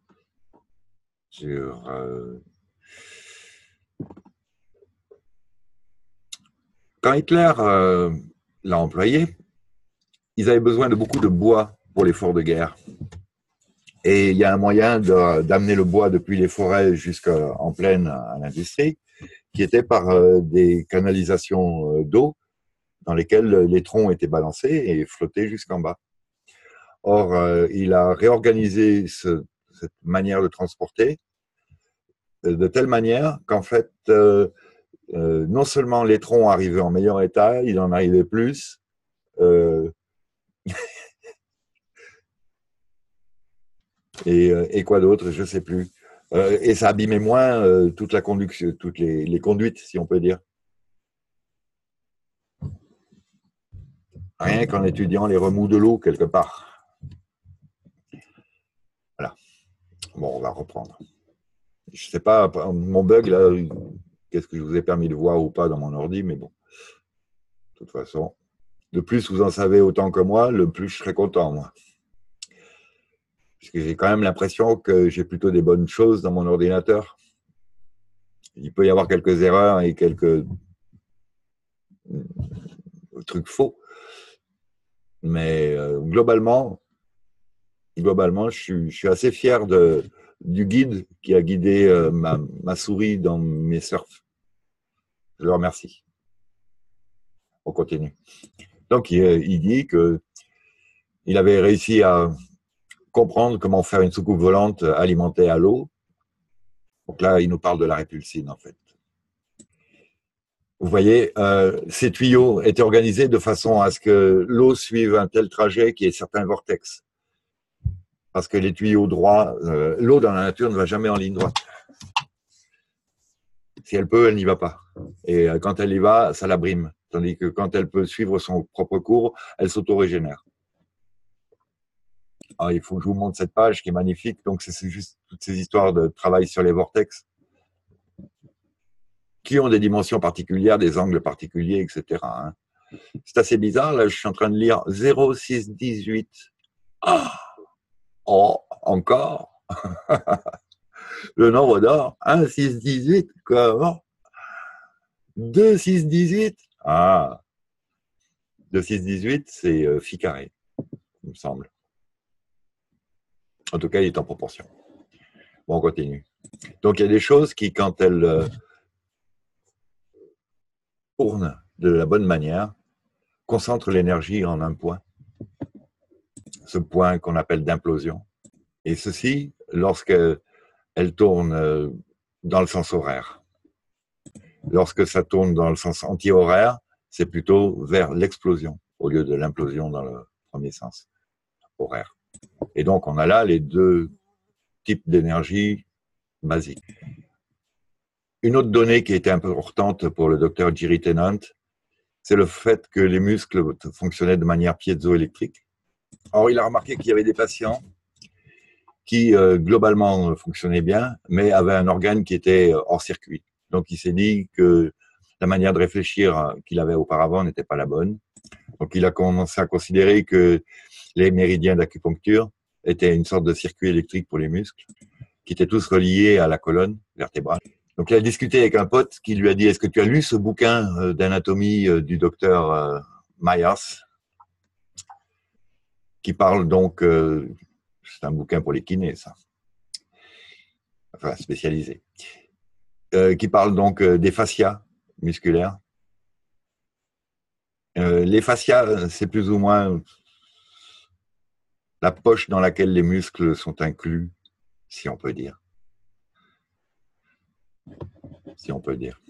[SPEAKER 1] sur euh... quand Hitler euh, l'a employé, ils avaient besoin de beaucoup de bois pour les forts de guerre. Et il y a un moyen d'amener le bois depuis les forêts jusqu'en plaine à l'industrie, qui était par euh, des canalisations d'eau dans lesquelles les troncs étaient balancés et flottaient jusqu'en bas. Or, euh, il a réorganisé ce, cette manière de transporter de telle manière qu'en fait, euh, euh, non seulement les troncs arrivaient en meilleur état, il en arrivait plus. Euh, et, et quoi d'autre, je ne sais plus. Euh, et ça abîmait moins euh, toute la conduction, toutes les, les conduites, si on peut dire. Rien qu'en étudiant les remous de l'eau quelque part. Voilà. Bon, on va reprendre. Je ne sais pas, mon bug là, qu'est-ce que je vous ai permis de voir ou pas dans mon ordi, mais bon. De toute façon, de plus vous en savez autant que moi, le plus je serai content, moi. Parce que j'ai quand même l'impression que j'ai plutôt des bonnes choses dans mon ordinateur. Il peut y avoir quelques erreurs et quelques trucs faux. Mais euh, globalement, globalement, je suis, je suis assez fier de, du guide qui a guidé euh, ma, ma souris dans mes surfs. Je le remercie. On continue. Donc, il, il dit que il avait réussi à comprendre comment faire une soucoupe volante alimentée à l'eau. Donc là, il nous parle de la répulsine, en fait. Vous voyez, euh, ces tuyaux étaient organisés de façon à ce que l'eau suive un tel trajet qui ait certains vortex. Parce que les tuyaux droits, euh, l'eau dans la nature ne va jamais en ligne droite. Si elle peut, elle n'y va pas. Et euh, quand elle y va, ça la brime. Tandis que quand elle peut suivre son propre cours, elle s'auto-régénère. Alors, il faut que je vous montre cette page qui est magnifique. Donc, c'est juste toutes ces histoires de travail sur les vortex qui ont des dimensions particulières, des angles particuliers, et cetera. Hein. C'est assez bizarre. Là, je suis en train de lire zéro six dix-huit. Ah oh, encore le nombre d'or, un six dix-huit, comment deux six dix-huit. Ah, deux six dix-huit, c'est euh, phi carré, il me semble. En tout cas, il est en proportion. Bon, on continue. Donc, il y a des choses qui, quand elles euh, tournent de la bonne manière, concentrent l'énergie en un point. Ce point qu'on appelle d'implosion. Et ceci, lorsqu'elle tourne euh, dans le sens horaire. Lorsque ça tourne dans le sens anti-horaire, c'est plutôt vers l'explosion, au lieu de l'implosion dans le premier sens horaire. Et donc, on a là les deux types d'énergie basiques. Une autre donnée qui était importante pour le docteur Jerry Tennant, c'est le fait que les muscles fonctionnaient de manière piézoélectrique. Or, il a remarqué qu'il y avait des patients qui, euh, globalement, fonctionnaient bien, mais avaient un organe qui était hors circuit. Donc, il s'est dit que la manière de réfléchir qu'il avait auparavant n'était pas la bonne. Donc, il a commencé à considérer que les méridiens d'acupuncture étaient une sorte de circuit électrique pour les muscles, qui étaient tous reliés à la colonne vertébrale. Donc, il a discuté avec un pote qui lui a dit « Est-ce que tu as lu ce bouquin d'anatomie du docteur Myers ?» qui parle donc, euh, c'est un bouquin pour les kinés, ça, enfin spécialisé, euh, qui parle donc des fascias musculaires. Euh, les fascias, c'est plus ou moins la poche dans laquelle les muscles sont inclus, si on peut dire. Si on peut dire.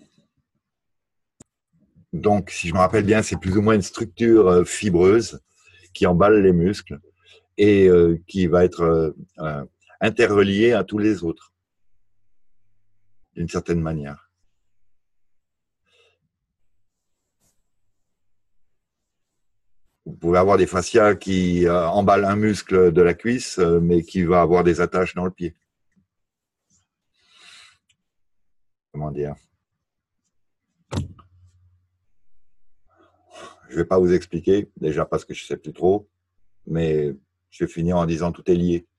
[SPEAKER 1] Donc, si je me rappelle bien, c'est plus ou moins une structure fibreuse qui emballe les muscles et euh, qui va être euh, interreliée à tous les autres, d'une certaine manière. Vous pouvez avoir des fascias qui euh, emballent un muscle de la cuisse, euh, mais qui va avoir des attaches dans le pied. Comment dire? Je ne vais pas vous expliquer, déjà parce que je ne sais plus trop, mais je vais finir en disant tout est lié.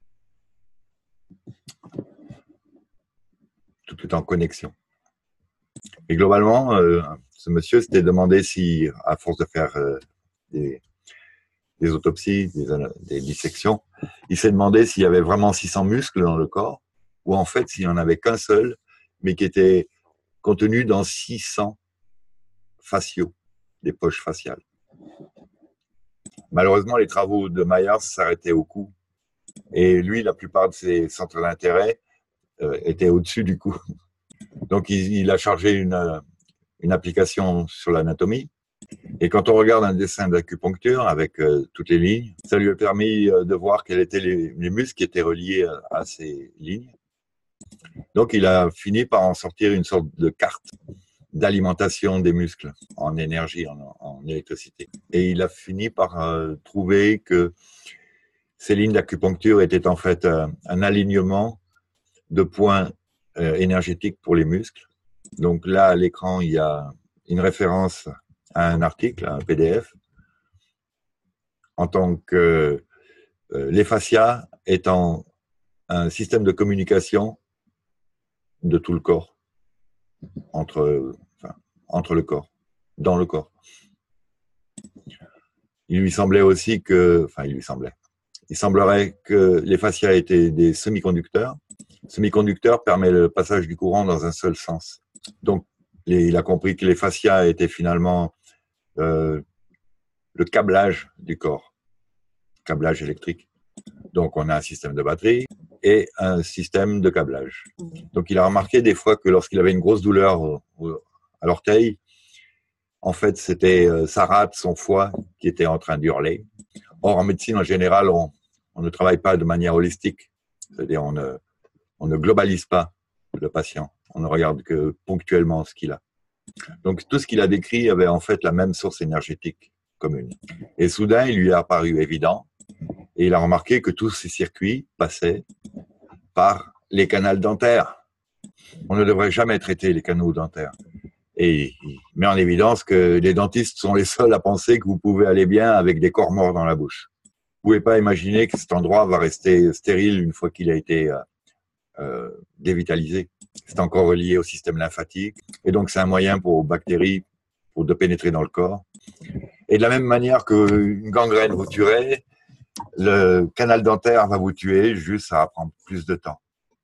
[SPEAKER 1] Tout est en connexion. Et globalement, euh, ce monsieur s'était demandé si, à force de faire euh, des, des autopsies, des, des dissections, il s'est demandé s'il y avait vraiment six cents muscles dans le corps, ou en fait s'il n'y en avait qu'un seul, mais qui était contenu dans six cents fasciaux, des poches faciales. Malheureusement, les travaux de Myers s'arrêtaient au cou. Et lui, la plupart de ses centres d'intérêt euh, étaient au-dessus du cou. Donc, il, il a chargé une, une application sur l'anatomie. Et quand on regarde un dessin d'acupuncture avec euh, toutes les lignes, ça lui a permis euh, de voir quels étaient les, les muscles qui étaient reliés à, à ces lignes. Donc, il a fini par en sortir une sorte de carte d'alimentation des muscles en énergie, en, en électricité. Et il a fini par euh, trouver que ces lignes d'acupuncture étaient en fait euh, un alignement de points euh, énergétiques pour les muscles. Donc là, à l'écran, il y a une référence à un article, à un P D F, en tant que euh, les fascias étant un système de communication de tout le corps, entre, enfin, entre le corps, dans le corps. Il lui semblait aussi que, enfin, il lui semblait, il semblerait que les fascias étaient des semi-conducteurs. Semi-conducteur permet le passage du courant dans un seul sens. Donc, les, il a compris que les fascias étaient finalement euh, le câblage du corps, câblage électrique. Donc, on a un système de batterie et un système de câblage. Donc, il a remarqué des fois que lorsqu'il avait une grosse douleur au, au, à l'orteil, en fait, c'était euh, sa rate, son foie, qui était en train d'hurler. Or, en médecine, en général, on, on ne travaille pas de manière holistique. C'est-à-dire, on ne, on ne globalise pas le patient. On ne regarde que ponctuellement ce qu'il a. Donc, tout ce qu'il a décrit avait en fait la même source énergétique commune. Et soudain, il lui est apparu évident et il a remarqué que tous ces circuits passaient par les canaux dentaires. On ne devrait jamais traiter les canaux dentaires. Et il met en évidence que les dentistes sont les seuls à penser que vous pouvez aller bien avec des corps morts dans la bouche. Vous ne pouvez pas imaginer que cet endroit va rester stérile une fois qu'il a été euh, dévitalisé. C'est encore relié au système lymphatique. Et donc, c'est un moyen pour les bactéries pour de pénétrer dans le corps. Et de la même manière qu'une gangrène vous tuerait, le canal dentaire va vous tuer, juste ça va prendre plus de temps.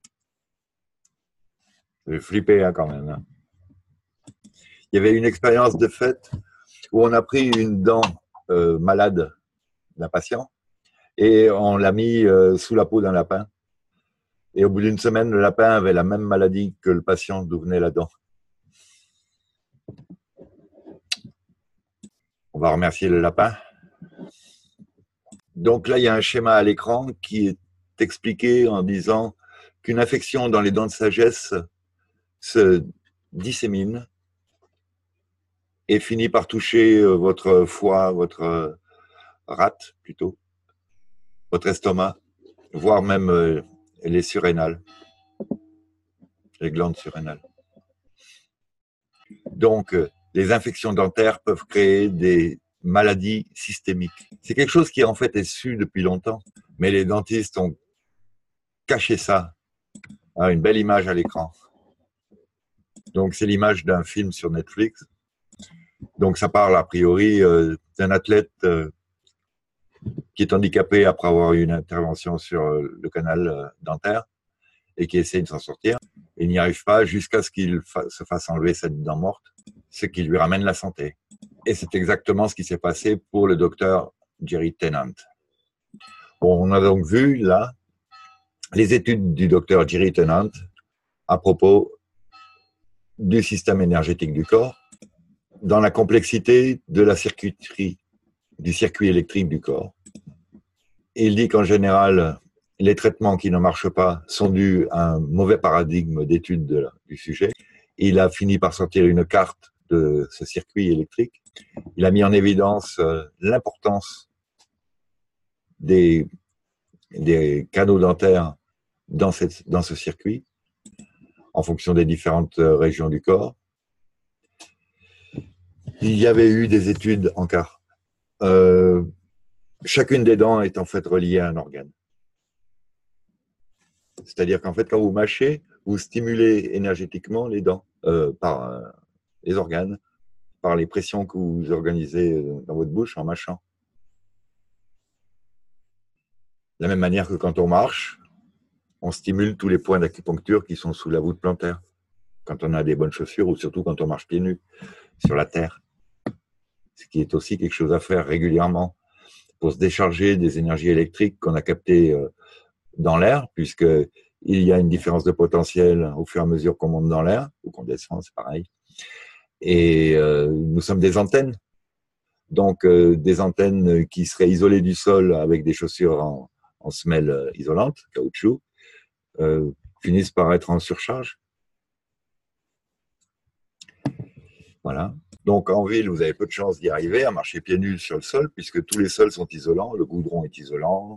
[SPEAKER 1] J'ai flippé hein, quand même. Hein. Il y avait une expérience de fait où on a pris une dent euh, malade d'un patient et on l'a mis euh, sous la peau d'un lapin. Et au bout d'une semaine, le lapin avait la même maladie que le patient d'où venait la dent. On va remercier le lapin. Donc là, il y a un schéma à l'écran qui est expliqué en disant qu'une infection dans les dents de sagesse se dissémine et finit par toucher votre foie, votre rate plutôt, votre estomac, voire même les surrénales, les glandes surrénales. Donc, les infections dentaires peuvent créer des maladies systémiques. C'est quelque chose qui en fait est su depuis longtemps, mais les dentistes ont caché ça. Ah, une belle image à l'écran. Donc, c'est l'image d'un film sur Netflix. Donc, ça parle a priori euh, d'un athlète euh, qui est handicapé après avoir eu une intervention sur euh, le canal euh, dentaire et qui essaie de s'en sortir. Il n'y arrive pas jusqu'à ce qu'il fa se fasse enlever cette dent morte, ce qui lui ramène la santé. Et c'est exactement ce qui s'est passé pour le docteur Jerry Tennant. Bon, on a donc vu là les études du docteur Jerry Tennant à propos du système énergétique du corps, dans la complexité de la circuiterie, du circuit électrique du corps. Et il dit qu'en général, les traitements qui ne marchent pas sont dus à un mauvais paradigme d'étude du sujet. Il a fini par sortir une carte de ce circuit électrique. Il a mis en évidence l'importance des, des canaux dentaires dans, cette, dans ce circuit, en fonction des différentes régions du corps. Il y avait eu des études en quart. Euh, chacune des dents est en fait reliée à un organe. C'est-à-dire qu'en fait, quand vous mâchez, vous stimulez énergétiquement les dents euh, par euh, les organes, par les pressions que vous organisez dans votre bouche en mâchant. De la même manière que quand on marche, on stimule tous les points d'acupuncture qui sont sous la voûte plantaire. Quand on a des bonnes chaussures ou surtout quand on marche pieds nus sur la terre. Ce qui est aussi quelque chose à faire régulièrement pour se décharger des énergies électriques qu'on a captées dans l'air, puisqu'il y a une différence de potentiel au fur et à mesure qu'on monte dans l'air ou qu'on descend, c'est pareil. Et euh, nous sommes des antennes. Donc, euh, des antennes qui seraient isolées du sol avec des chaussures en, en semelle isolante, caoutchouc, euh, finissent par être en surcharge. Voilà. Donc, en ville, vous avez peu de chances d'y arriver, à marcher pieds nus sur le sol, puisque tous les sols sont isolants, le goudron est isolant.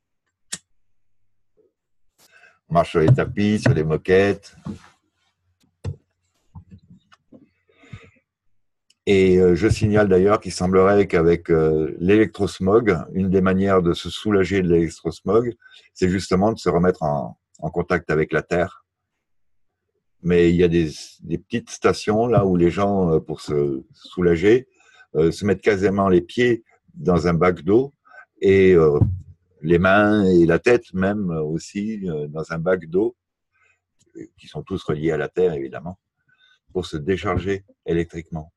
[SPEAKER 1] On marche sur les tapis, sur les moquettes. Et euh, je signale d'ailleurs qu'il semblerait qu'avec euh, l'électrosmog, une des manières de se soulager de l'électrosmog, c'est justement de se remettre en, en contact avec la terre. Mais il y a des, des petites stations là où les gens, euh, pour se soulager, euh, se mettent quasiment les pieds dans un bac d'eau et euh, les mains et la tête même aussi euh, dans un bac d'eau, qui sont tous reliés à la terre évidemment, pour se décharger électriquement.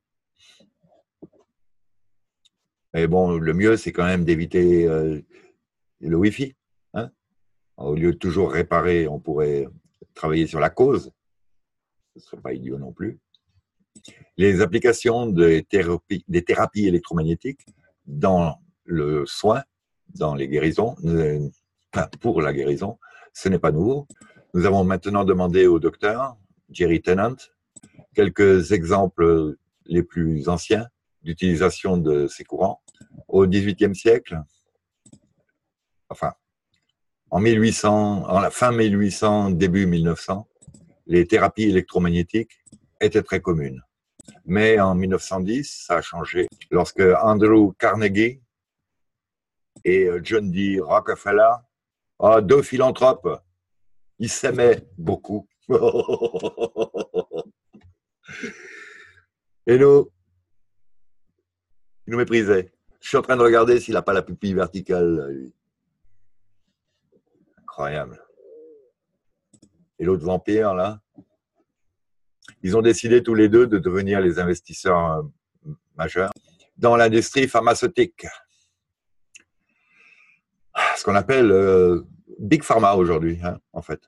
[SPEAKER 1] Mais bon, le mieux, c'est quand même d'éviter euh, le Wi-Fi. Hein. Au lieu de toujours réparer, on pourrait travailler sur la cause. Ce ne serait pas idiot non plus. Les applications des thérapies, des thérapies électromagnétiques dans le soin, dans les guérisons, euh, enfin, pour la guérison, ce n'est pas nouveau. Nous avons maintenant demandé au docteur Jerry Tennant quelques exemples les plus anciens d'utilisation de ces courants. Au dix-huitième siècle, enfin, en mille huit cents, en la fin mille huit cents, début mille neuf cents, les thérapies électromagnétiques étaient très communes. Mais en mille neuf cent dix, ça a changé lorsque Andrew Carnegie et John D. Rockefeller, oh, deux philanthropes, ils s'aimaient beaucoup. Et nous, ils nous méprisaient. Je suis en train de regarder s'il n'a pas la pupille verticale, lui. Incroyable. Et l'autre vampire, là, ils ont décidé tous les deux de devenir les investisseurs majeurs dans l'industrie pharmaceutique. Ce qu'on appelle euh, Big Pharma aujourd'hui, hein, en fait.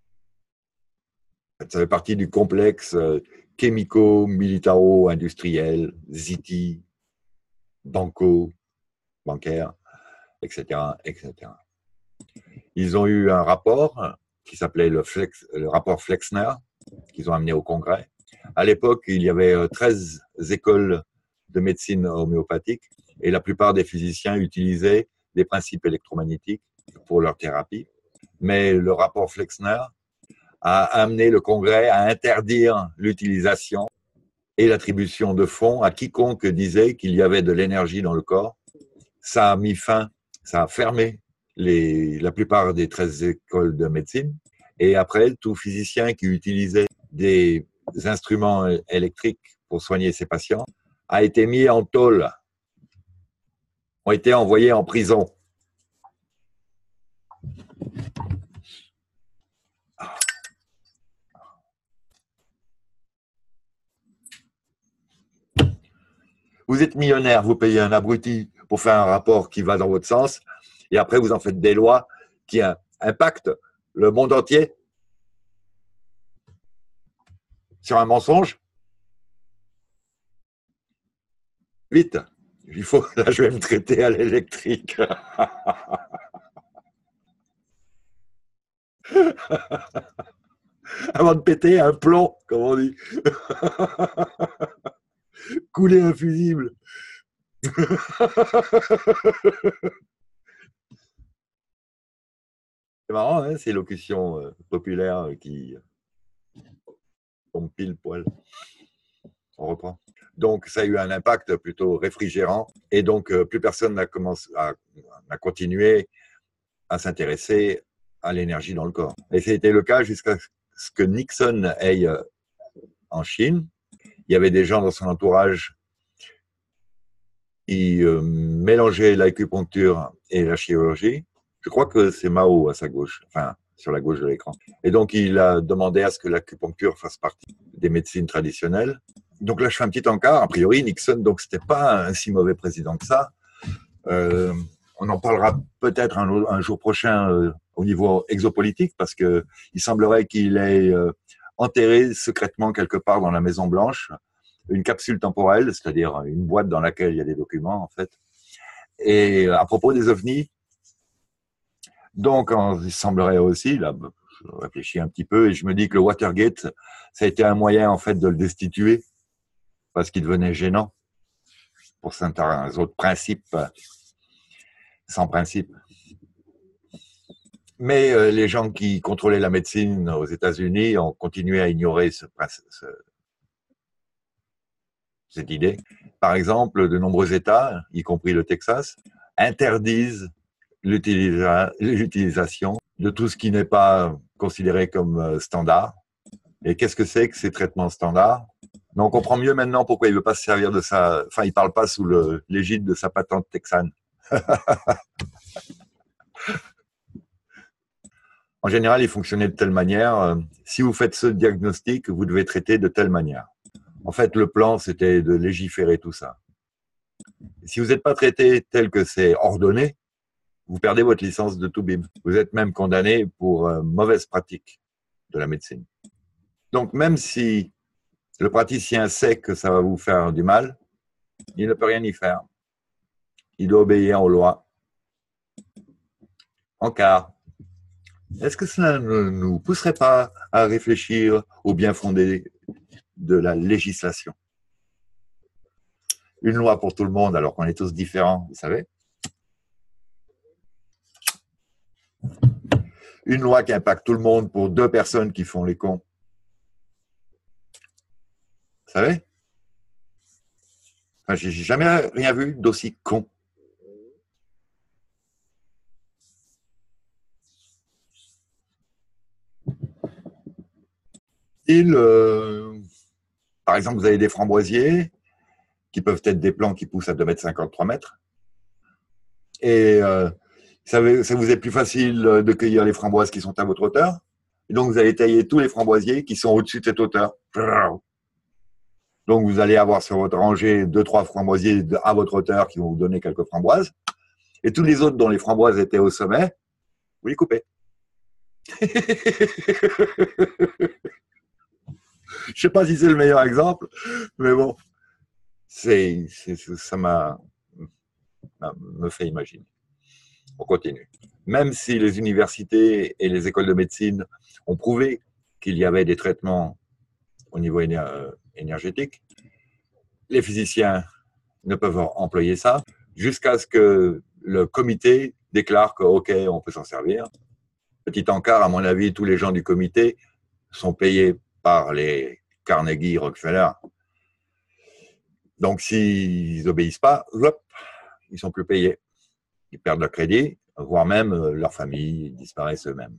[SPEAKER 1] Ça fait partie du complexe euh, chimico-militaro-industriel, Z T, banco, bancaire, et cetera, et cetera. Ils ont eu un rapport qui s'appelait le, Flex, le rapport Flexner, qu'ils ont amené au Congrès, À l'époque, il y avait treize écoles de médecine homéopathique et la plupart des physiciens utilisaient des principes électromagnétiques pour leur thérapie. Mais le rapport Flexner a amené le Congrès à interdire l'utilisation et l'attribution de fonds à quiconque disait qu'il y avait de l'énergie dans le corps. Ça a mis fin, ça a fermé les, la plupart des treize écoles de médecine. Et après, tout physicien qui utilisait des instruments électriques pour soigner ses patients a été mis en tôle, ont été envoyés en prison. Vous êtes millionnaire, vous payez un abruti pour faire un rapport qui va dans votre sens, et après vous en faites des lois qui impactent le monde entier sur un mensonge. Vite, il faut, là je vais me traiter à l'électrique. Avant de péter un plomb, comme on dit. Couler un fusible. C'est marrant, hein, ces locutions euh, populaires qui tombent pile poil. On reprend. Donc, ça a eu un impact plutôt réfrigérant et donc euh, plus personne n'a commencé à, à continuer à s'intéresser à l'énergie dans le corps. Et c'était le cas jusqu'à ce que Nixon aille en Chine. Il y avait des gens dans son entourage qui euh, mélangeaient l'acupuncture et la chirurgie. Je crois que c'est Mao à sa gauche, enfin sur la gauche de l'écran. Et donc il a demandé à ce que l'acupuncture fasse partie des médecines traditionnelles. Donc là je fais un petit encart. A priori Nixon, donc c'était pas un si mauvais président que ça. Euh, on en parlera peut-être un, un jour prochain euh, au niveau exopolitique parce que il semblerait qu'il ait euh, enterré secrètement quelque part dans la Maison Blanche une capsule temporelle, c'est-à-dire une boîte dans laquelle il y a des documents en fait. Et à propos des ovnis, donc il semblerait aussi, là, je réfléchis un petit peu et je me dis que le Watergate, ça a été un moyen en fait de le destituer parce qu'il devenait gênant pour certains autres principes sans principe. Mais euh, les gens qui contrôlaient la médecine aux États-Unis ont continué à ignorer ce, ce, cette idée. Par exemple, de nombreux États, y compris le Texas, interdisent l'utilisa l'utilisation de tout ce qui n'est pas considéré comme standard. Et qu'est-ce que c'est que ces traitements standards? Mais on comprend mieux maintenant pourquoi il ne veut pas se servir de sa... Enfin, il ne parle pas sous l'égide de sa patente texane. En général, il fonctionnait de telle manière. Si vous faites ce diagnostic, vous devez traiter de telle manière. En fait, le plan, c'était de légiférer tout ça. Et si vous n'êtes pas traité tel que c'est ordonné, vous perdez votre licence de Toubib. Vous êtes même condamné pour euh, mauvaise pratique de la médecine. Donc, même si le praticien sait que ça va vous faire du mal, il ne peut rien y faire. Il doit obéir aux lois. En cas, est-ce que cela ne nous pousserait pas à réfléchir au bien fondé de la législation? Une loi pour tout le monde alors qu'on est tous différents, vous savez? Une loi qui impacte tout le monde pour deux personnes qui font les cons. Vous savez? Enfin, j'ai jamais rien vu d'aussi con. Il, euh, par exemple, vous avez des framboisiers qui peuvent être des plants qui poussent à deux mètres cinquante, trois mètres. Et euh, ça, ça vous est plus facile de cueillir les framboises qui sont à votre hauteur. Et donc, vous allez tailler tous les framboisiers qui sont au-dessus de cette hauteur. Donc, vous allez avoir sur votre rangée deux, trois framboisiers à votre hauteur qui vont vous donner quelques framboises. Et tous les autres dont les framboises étaient au sommet, vous les coupez. Je ne sais pas si c'est le meilleur exemple, mais bon, c'est, c'est, ça m'a, me fait imaginer. On continue. Même si les universités et les écoles de médecine ont prouvé qu'il y avait des traitements au niveau éner énergétique. Les physiciens ne peuvent employer ça jusqu'à ce que le comité déclare que OK, on peut s'en servir. Petit encart, à mon avis, tous les gens du comité sont payés par les Carnegie, Rockefeller. Donc, s'ils n'obéissent pas, hop, ils ne sont plus payés. Ils perdent leur crédit, voire même leur famille disparaissent eux-mêmes.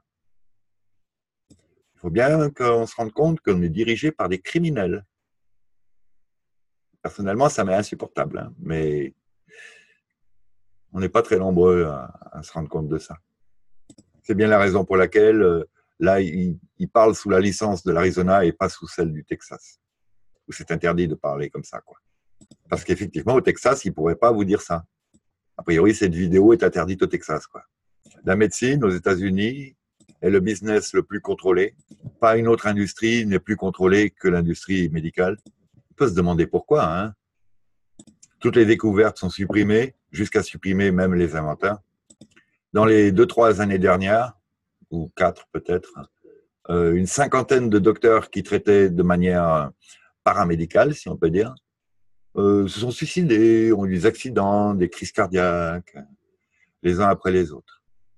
[SPEAKER 1] Il faut bien qu'on se rende compte qu'on est dirigé par des criminels. Personnellement, ça m'est insupportable, hein, mais on n'est pas très nombreux à, à se rendre compte de ça. C'est bien la raison pour laquelle, euh, là, il, il parle sous la licence de l'Arizona et pas sous celle du Texas, où c'est interdit de parler comme ça, quoi. Parce qu'effectivement, au Texas, il ne pourrait pas vous dire ça. A priori, cette vidéo est interdite au Texas, quoi. La médecine aux États-Unis est le business le plus contrôlé. Pas une autre industrie n'est plus contrôlée que l'industrie médicale. On peut se demander pourquoi, hein. Toutes les découvertes sont supprimées, jusqu'à supprimer même les inventeurs. Dans les deux, trois années dernières, ou quatre peut-être, euh, une cinquantaine de docteurs qui traitaient de manière paramédicale, si on peut dire, euh, se sont suicidés, ont eu des accidents, des crises cardiaques, les uns après les autres.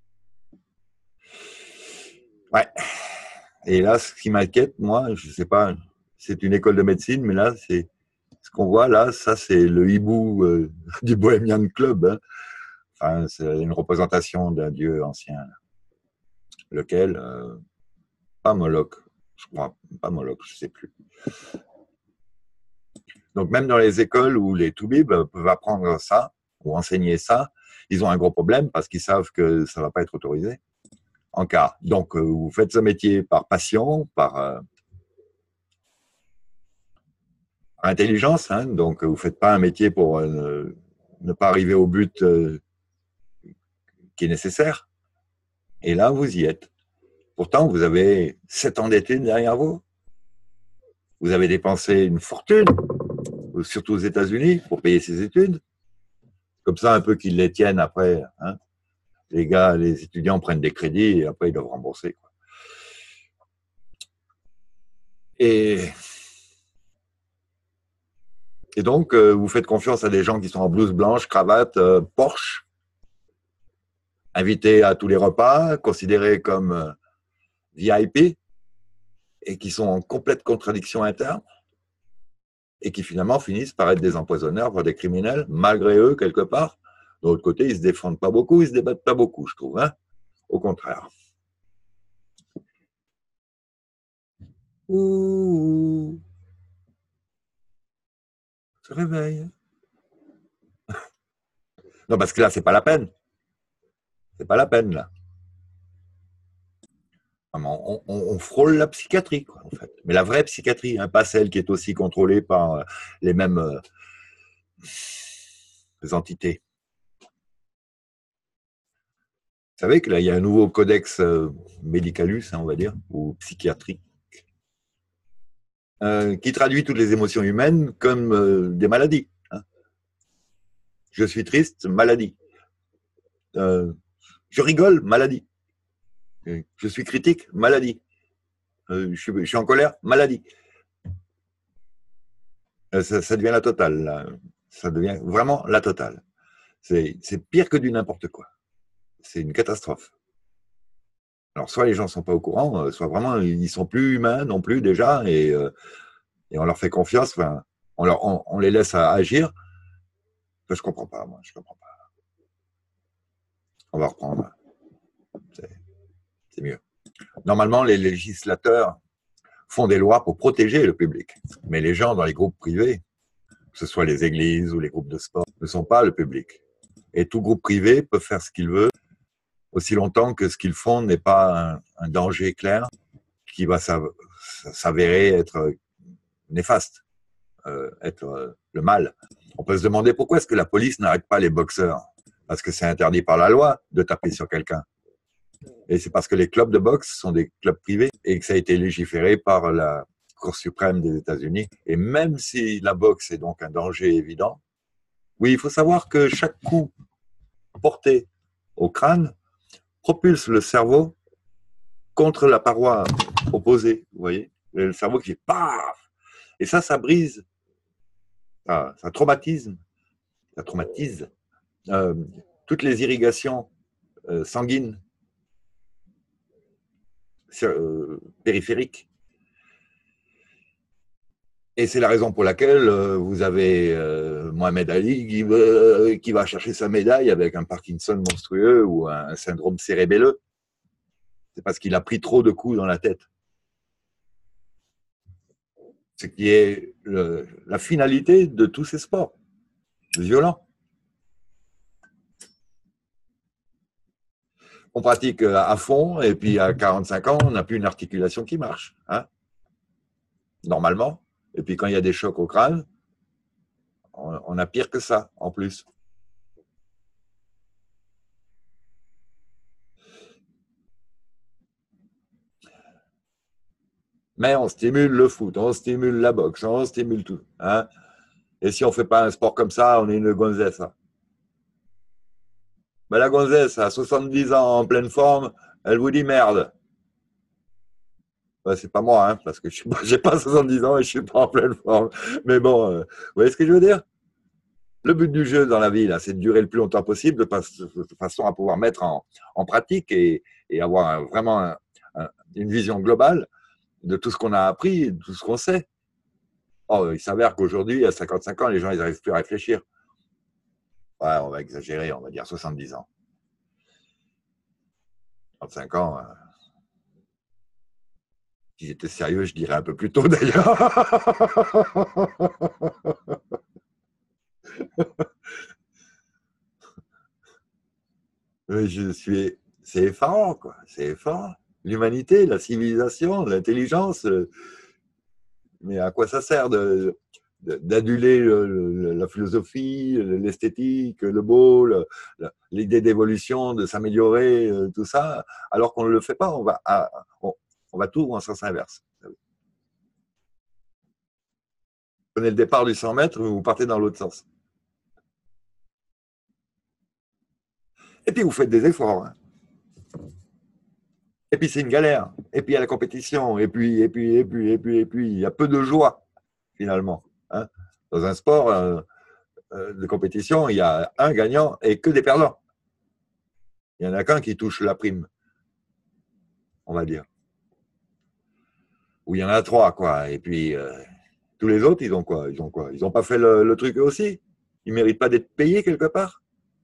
[SPEAKER 1] Ouais. Et là, ce qui m'inquiète, moi, je ne sais pas, c'est une école de médecine, mais là, c'est ce qu'on voit là, ça, c'est le hibou euh, du Bohemian Club. Hein. Enfin, c'est une représentation d'un dieu ancien, lequel, euh, pas Moloch, je crois, pas Moloch, je ne sais plus. Donc, même dans les écoles où les toubibs peuvent apprendre ça, ou enseigner ça, ils ont un gros problème parce qu'ils savent que ça ne va pas être autorisé. En cas. Donc, euh, vous faites ce métier par passion, par, euh, par intelligence. Hein, donc, vous ne faites pas un métier pour euh, ne pas arriver au but euh, qui est nécessaire. Et là, vous y êtes. Pourtant, vous avez sept ans d'études derrière vous. Vous avez dépensé une fortune, surtout aux États-Unis, pour payer ces études. Comme ça, un peu qu'ils les tiennent après. Hein. Les gars, les étudiants prennent des crédits et après, ils doivent rembourser. Quoi. Et, et donc, euh, vous faites confiance à des gens qui sont en blouse blanche, cravate, euh, Porsche, invités à tous les repas, considérés comme euh, V I P, et qui sont en complète contradiction interne, et qui finalement finissent par être des empoisonneurs, voire des criminels, malgré eux, quelque part. De l'autre côté, ils ne se défendent pas beaucoup, ils ne se débattent pas beaucoup, je trouve. Hein. Au contraire. Ouh, se réveille. Non, parce que là, c'est pas la peine. C'est pas la peine, là. On, on, on frôle la psychiatrie, quoi, en fait. Mais la vraie psychiatrie, hein, pas celle qui est aussi contrôlée par euh, les mêmes euh, entités. Vous savez que là, il y a un nouveau codex euh, medicalus, hein, on va dire, ou psychiatrique, euh, qui traduit toutes les émotions humaines comme euh, des maladies. Hein. Je suis triste, maladie. Euh, je rigole, maladie. Je suis critique, maladie. Euh, je, suis, je suis en colère, maladie. Euh, ça, ça devient la totale. Là. Ça devient vraiment la totale. C'est pire que du n'importe quoi. C'est une catastrophe. Alors, soit les gens ne sont pas au courant, soit vraiment, ils ne sont plus humains non plus déjà, et, euh, et on leur fait confiance, enfin, on, leur, on, on les laisse agir. Je ne comprends pas, moi, je ne comprends pas. On va reprendre. C'est mieux. Normalement, les législateurs font des lois pour protéger le public. Mais les gens dans les groupes privés, que ce soit les églises ou les groupes de sport, ne sont pas le public. Et tout groupe privé peut faire ce qu'il veut, aussi longtemps que ce qu'ils font n'est pas un, un danger clair qui va s'avérer être néfaste, euh, être euh, le mal. On peut se demander pourquoi est-ce que la police n'arrête pas les boxeurs? Parce que c'est interdit par la loi de taper sur quelqu'un. Et c'est parce que les clubs de boxe sont des clubs privés et que ça a été légiféré par la Cour suprême des États-Unis. Et même si la boxe est donc un danger évident, oui, il faut savoir que chaque coup porté au crâne propulse le cerveau contre la paroi opposée, vous voyez, le cerveau qui fait paf. Et ça, ça brise, ça, ça traumatise, ça traumatise euh, toutes les irrigations euh, sanguines euh, périphériques. Et c'est la raison pour laquelle euh, vous avez euh, Mohamed Ali qui, euh, qui va chercher sa médaille avec un Parkinson monstrueux ou un syndrome cérébelleux. C'est parce qu'il a pris trop de coups dans la tête. Ce qui est le, la finalité de tous ces sports violents. On pratique à fond et puis à quarante-cinq ans, on n'a plus une articulation qui marche, hein, normalement. Et puis quand il y a des chocs au crâne, on, on a pire que ça en plus. Mais on stimule le foot, on stimule la boxe, on stimule tout, hein. Et si on ne fait pas un sport comme ça, on est une gonzesse. Hein. Ben, la gonzesse, à soixante-dix ans en pleine forme, elle vous dit merde. Ben, c'est pas moi, hein, parce que je n'ai pas, pas soixante-dix ans et je ne suis pas en pleine forme. Mais bon, euh, vous voyez ce que je veux dire? Le but du jeu dans la vie, c'est de durer le plus longtemps possible, de, de façon à pouvoir mettre en, en pratique et, et avoir un, vraiment un, un, une vision globale de tout ce qu'on a appris, de tout ce qu'on sait. Oh, il s'avère qu'aujourd'hui, à cinquante-cinq ans, les gens, ils n'arrivent plus à réfléchir. Ouais, on va exagérer, on va dire soixante-dix ans. trente-cinq ans, euh, si j'étais sérieux, je dirais un peu plus tôt d'ailleurs. Je suis, c'est effarant, quoi. C'est effarant. L'humanité, la civilisation, l'intelligence. Mais à quoi ça sert de, d'aduler le, le, la philosophie, l'esthétique, le beau, le, l'idée d'évolution, de s'améliorer, tout ça, alors qu'on ne le fait pas, on va, à, on, on va tout en sens inverse. Vous prenez le départ du cent mètres, vous partez dans l'autre sens. Et puis vous faites des efforts. Hein. Et puis c'est une galère. Et puis il y a la compétition. Et puis, et puis, et puis, et puis, et puis, il y a peu de joie, finalement. Hein. Dans un sport euh, de compétition, il y a un gagnant et que des perdants. Il n'y en a qu'un qui touche la prime, on va dire. Ou il y en a trois, quoi. Et puis, euh, tous les autres, ils ont quoi? Ils ont quoi? Ils n'ont pas fait le, le truc eux aussi? Ils ne méritent pas d'être payés quelque part?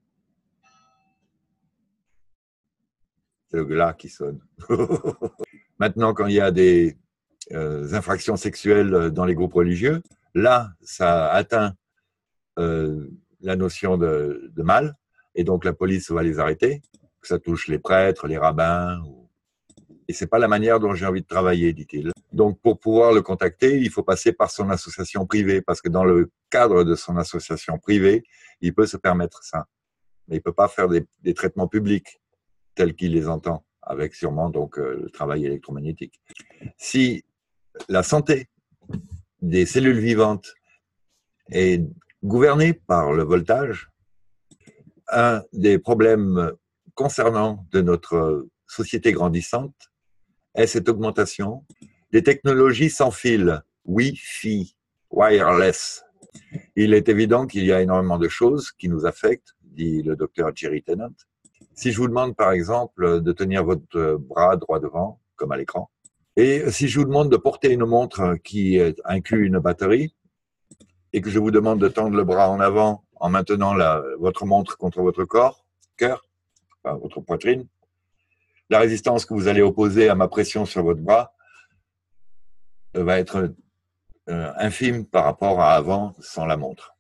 [SPEAKER 1] C'est le glas qui sonne. Maintenant, quand il y a des euh, infractions sexuelles dans les groupes religieux, là, ça atteint euh, la notion de, de mal, et donc la police va les arrêter. Ça touche les prêtres, les rabbins, et c'est pas la manière dont j'ai envie de travailler, dit-il. Donc, pour pouvoir le contacter, il faut passer par son association privée, parce que dans le cadre de son association privée, il peut se permettre ça, mais il peut pas faire des, des traitements publics tels qu'il les entend, avec sûrement donc euh, le travail électromagnétique. Si la santé des cellules vivantes est gouvernée par le voltage, un des problèmes concernant de notre société grandissante est cette augmentation des technologies sans fil, Wi-Fi, wireless. Il est évident qu'il y a énormément de choses qui nous affectent, dit le docteur Jerry Tennant. Si je vous demande par exemple de tenir votre bras droit devant, comme à l'écran, et si je vous demande de porter une montre qui inclut une batterie, et que je vous demande de tendre le bras en avant en maintenant la, votre montre contre votre corps, cœur, enfin, votre poitrine, la résistance que vous allez opposer à ma pression sur votre bras va être euh, infime par rapport à avant sans la montre.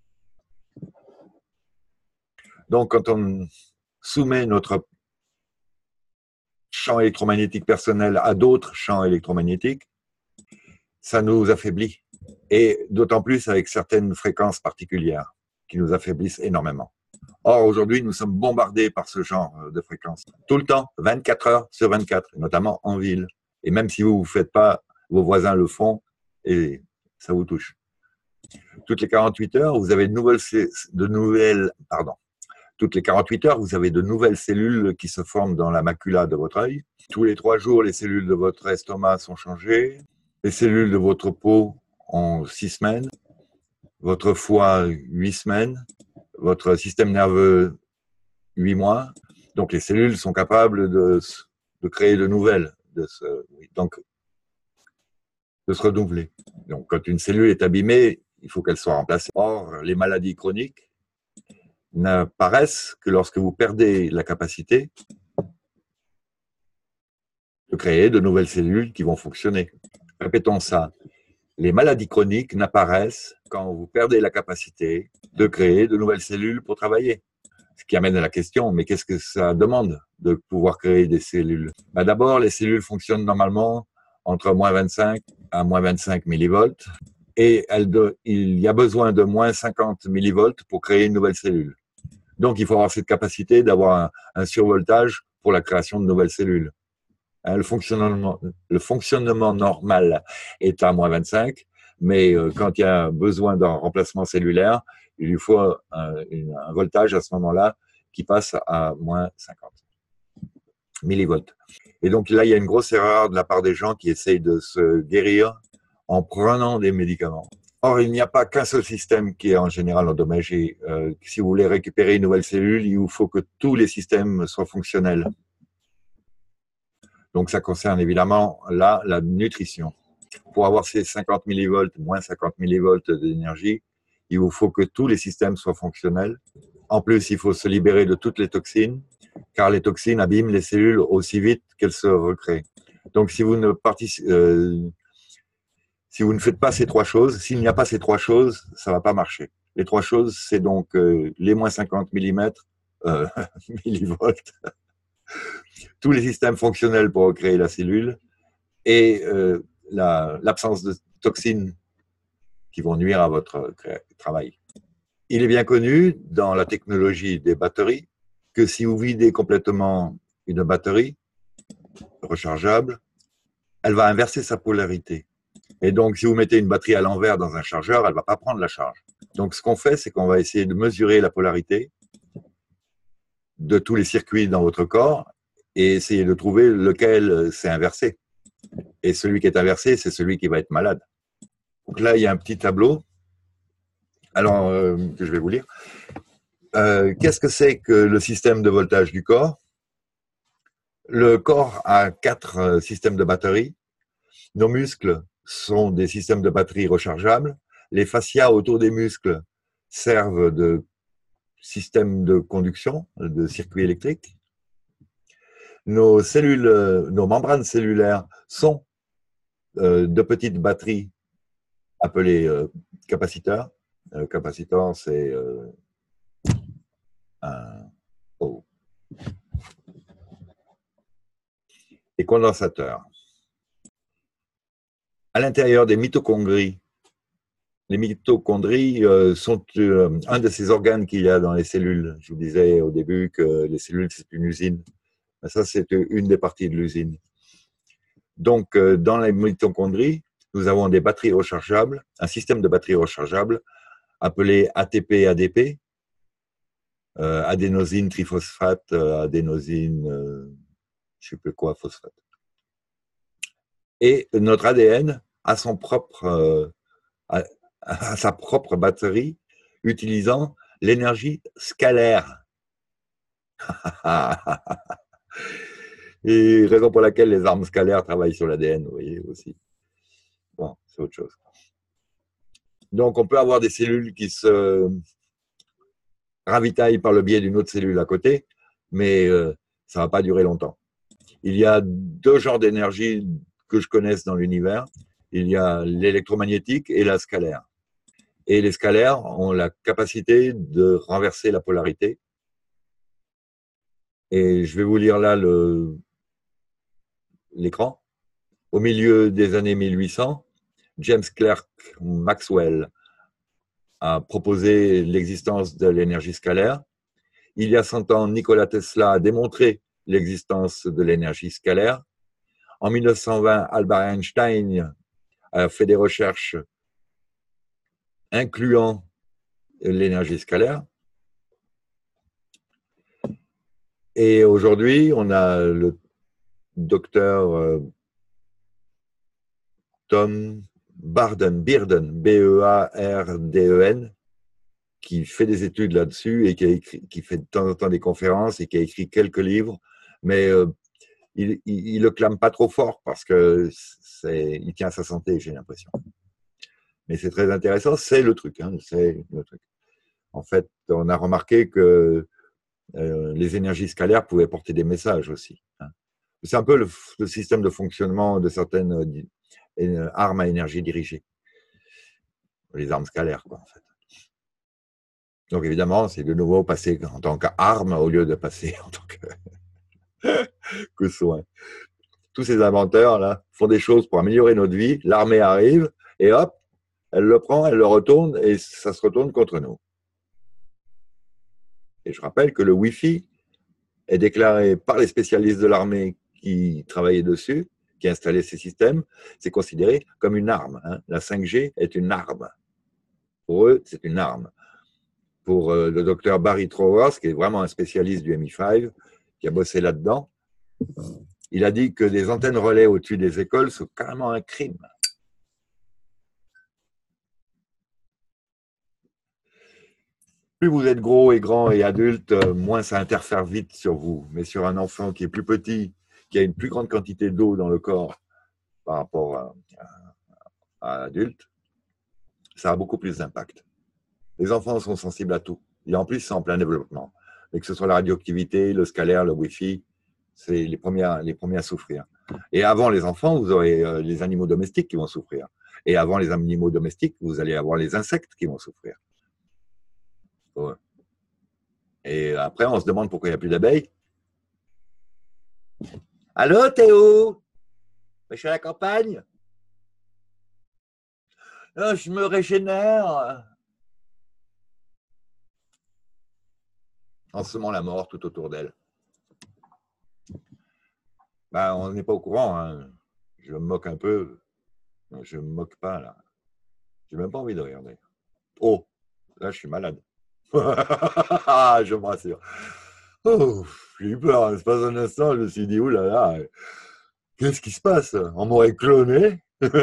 [SPEAKER 1] Donc, quand on soumet notre champ électromagnétique personnel à d'autres champs électromagnétiques, ça nous affaiblit. Et d'autant plus avec certaines fréquences particulières qui nous affaiblissent énormément. Or, aujourd'hui, nous sommes bombardés par ce genre de fréquences. Tout le temps, vingt-quatre heures sur vingt-quatre, notamment en ville. Et même si vous ne vous faites pas, vos voisins le font et ça vous touche. Toutes les quarante-huit heures, vous avez de nouvelles, de nouvelles, pardon, toutes les quarante-huit heures, vous avez de nouvelles cellules qui se forment dans la macula de votre œil. Tous les trois jours, les cellules de votre estomac sont changées. Les cellules de votre peau ont six semaines, votre foie huit semaines, votre système nerveux huit mois. Donc les cellules sont capables de, de créer de nouvelles, de se, donc, de se renouveler. Donc quand une cellule est abîmée, il faut qu'elle soit remplacée. Or, les maladies chroniques n'apparaissent que lorsque vous perdez la capacité de créer de nouvelles cellules qui vont fonctionner. Répétons ça. Les maladies chroniques n'apparaissent quand vous perdez la capacité de créer de nouvelles cellules pour travailler. Ce qui amène à la question, mais qu'est-ce que ça demande de pouvoir créer des cellules? Ben d'abord, les cellules fonctionnent normalement entre moins vingt-cinq à moins vingt-cinq millivolts et elles de, il y a besoin de moins cinquante millivolts pour créer une nouvelle cellule. Donc, il faut avoir cette capacité d'avoir un, un survoltage pour la création de nouvelles cellules. Le fonctionnement, le fonctionnement normal est à moins vingt-cinq, mais quand il y a besoin d'un remplacement cellulaire, il lui faut un, un voltage à ce moment-là qui passe à moins cinquante millivolts. Et donc là, il y a une grosse erreur de la part des gens qui essayent de se guérir en prenant des médicaments. Or, il n'y a pas qu'un seul système qui est en général endommagé. Euh, si vous voulez récupérer une nouvelle cellule, il vous faut que tous les systèmes soient fonctionnels. Donc, ça concerne évidemment là la nutrition. Pour avoir ces cinquante millivolts, moins cinquante millivolts d'énergie, il vous faut que tous les systèmes soient fonctionnels. En plus, il faut se libérer de toutes les toxines, car les toxines abîment les cellules aussi vite qu'elles se recréent. Donc, si vous ne participez, euh, si vous ne faites pas ces trois choses, s'il n'y a pas ces trois choses, ça ne va pas marcher. Les trois choses, c'est donc euh, les moins cinquante millimètres, euh, millivolts, tous les systèmes fonctionnels pour recréer la cellule et euh, l'absence la, de toxines qui vont nuire à votre travail. Il est bien connu dans la technologie des batteries que si vous videz complètement une batterie rechargeable, elle va inverser sa polarité. Et donc, si vous mettez une batterie à l'envers dans un chargeur, elle ne va pas prendre la charge. Donc, ce qu'on fait, c'est qu'on va essayer de mesurer la polarité de tous les circuits dans votre corps et essayer de trouver lequel s'est inversé. Et celui qui est inversé, c'est celui qui va être malade. Donc là, il y a un petit tableau alors, euh, que je vais vous lire. Euh, Qu'est-ce que c'est que le système de voltage du corps? Le corps a quatre systèmes de batterie. Nos muscles sont des systèmes de batterie rechargeables. Les fascias autour des muscles servent de système de conduction, de circuit électrique. Nos cellules, nos membranes cellulaires sont euh, de petites batteries appelées euh, capaciteurs. Euh, capaciteur, c'est euh, un oh. Et condensateurs. À l'intérieur des mitochondries, les mitochondries euh, sont euh, un de ces organes qu'il y a dans les cellules. Je vous disais au début que les cellules, c'est une usine. Ça, c'est une des parties de l'usine. Donc, euh, dans les mitochondries, nous avons des batteries rechargeables, un système de batteries rechargeables appelé A T P A D P, euh, adénosine triphosphate, euh, adénosine, euh, je ne sais plus quoi, phosphate. Et notre A D N a son propre, euh, a, a sa propre batterie utilisant l'énergie scalaire. Et raison pour laquelle les armes scalaires travaillent sur l'A D N, vous voyez aussi. Bon, c'est autre chose. Donc, on peut avoir des cellules qui se ravitaillent par le biais d'une autre cellule à côté, mais euh, ça ne va pas durer longtemps. Il y a deux genres d'énergie que je connaisse dans l'univers. Il y a l'électromagnétique et la scalaire. Et les scalaires ont la capacité de renverser la polarité. Et je vais vous lire là l'écran. Au milieu des années mille huit cents, James Clerk Maxwell a proposé l'existence de l'énergie scalaire. Il y a cent ans, Nikola Tesla a démontré l'existence de l'énergie scalaire. En mille neuf cent vingt, Albert Einstein a fait des recherches incluant l'énergie scalaire. Et aujourd'hui, on a le docteur Tom Barden, Bearden, B E A R D E N, qui fait des études là-dessus et qui, a écrit, qui fait de temps en temps des conférences et qui a écrit quelques livres, mais euh, il, il, il le clame pas trop fort parce que c'est, il tient à sa santé, j'ai l'impression. Mais c'est très intéressant, c'est le truc, hein, c'est le truc. En fait, on a remarqué que euh, les énergies scalaires pouvaient porter des messages aussi. Hein. C'est un peu le, le système de fonctionnement de certaines euh, armes à énergie dirigée. Les armes scalaires, quoi, en fait. Donc évidemment, c'est de nouveau passer en tant qu'arme au lieu de passer en tant que, que soin. Tous ces inventeurs là font des choses pour améliorer notre vie. L'armée arrive et hop, elle le prend, elle le retourne et ça se retourne contre nous. Et je rappelle que le Wi-Fi est déclaré par les spécialistes de l'armée qui travaillaient dessus, qui installaient ces systèmes, c'est considéré comme une arme. Hein. La cinq G est une arme. Pour eux, c'est une arme. Pour euh, le docteur Barry Trowers, qui est vraiment un spécialiste du M I cinq, qui a bossé là-dedans, il a dit que des antennes relais au-dessus des écoles sont carrément un crime. Plus vous êtes gros et grand et adulte, moins ça interfère vite sur vous. Mais sur un enfant qui est plus petit, qui a une plus grande quantité d'eau dans le corps par rapport à, à, à adulte, ça a beaucoup plus d'impact. Les enfants sont sensibles à tout. Et en plus, c'est en plein développement. Mais que ce soit la radioactivité, le scalaire, le Wi-Fi, c'est les premiers, les premiers à souffrir. Et avant les enfants, vous aurez les animaux domestiques qui vont souffrir. Et avant les animaux domestiques, vous allez avoir les insectes qui vont souffrir. Ouais. Et après, on se demande pourquoi il n'y a plus d'abeilles. Allô, Théo? Je suis à la campagne. Oh, je me régénère. En semant la mort tout autour d'elle. Ben, on n'est pas au courant. Hein. Je me moque un peu. Je ne me moque pas, là. Je n'ai même pas envie de regarder. Oh, là, je suis malade. Ah, je me rassure. Oh, j'ai eu peur. Il se passe un instant, je me suis dit, oulala, là là, qu'est-ce qui se passe? On m'aurait cloné.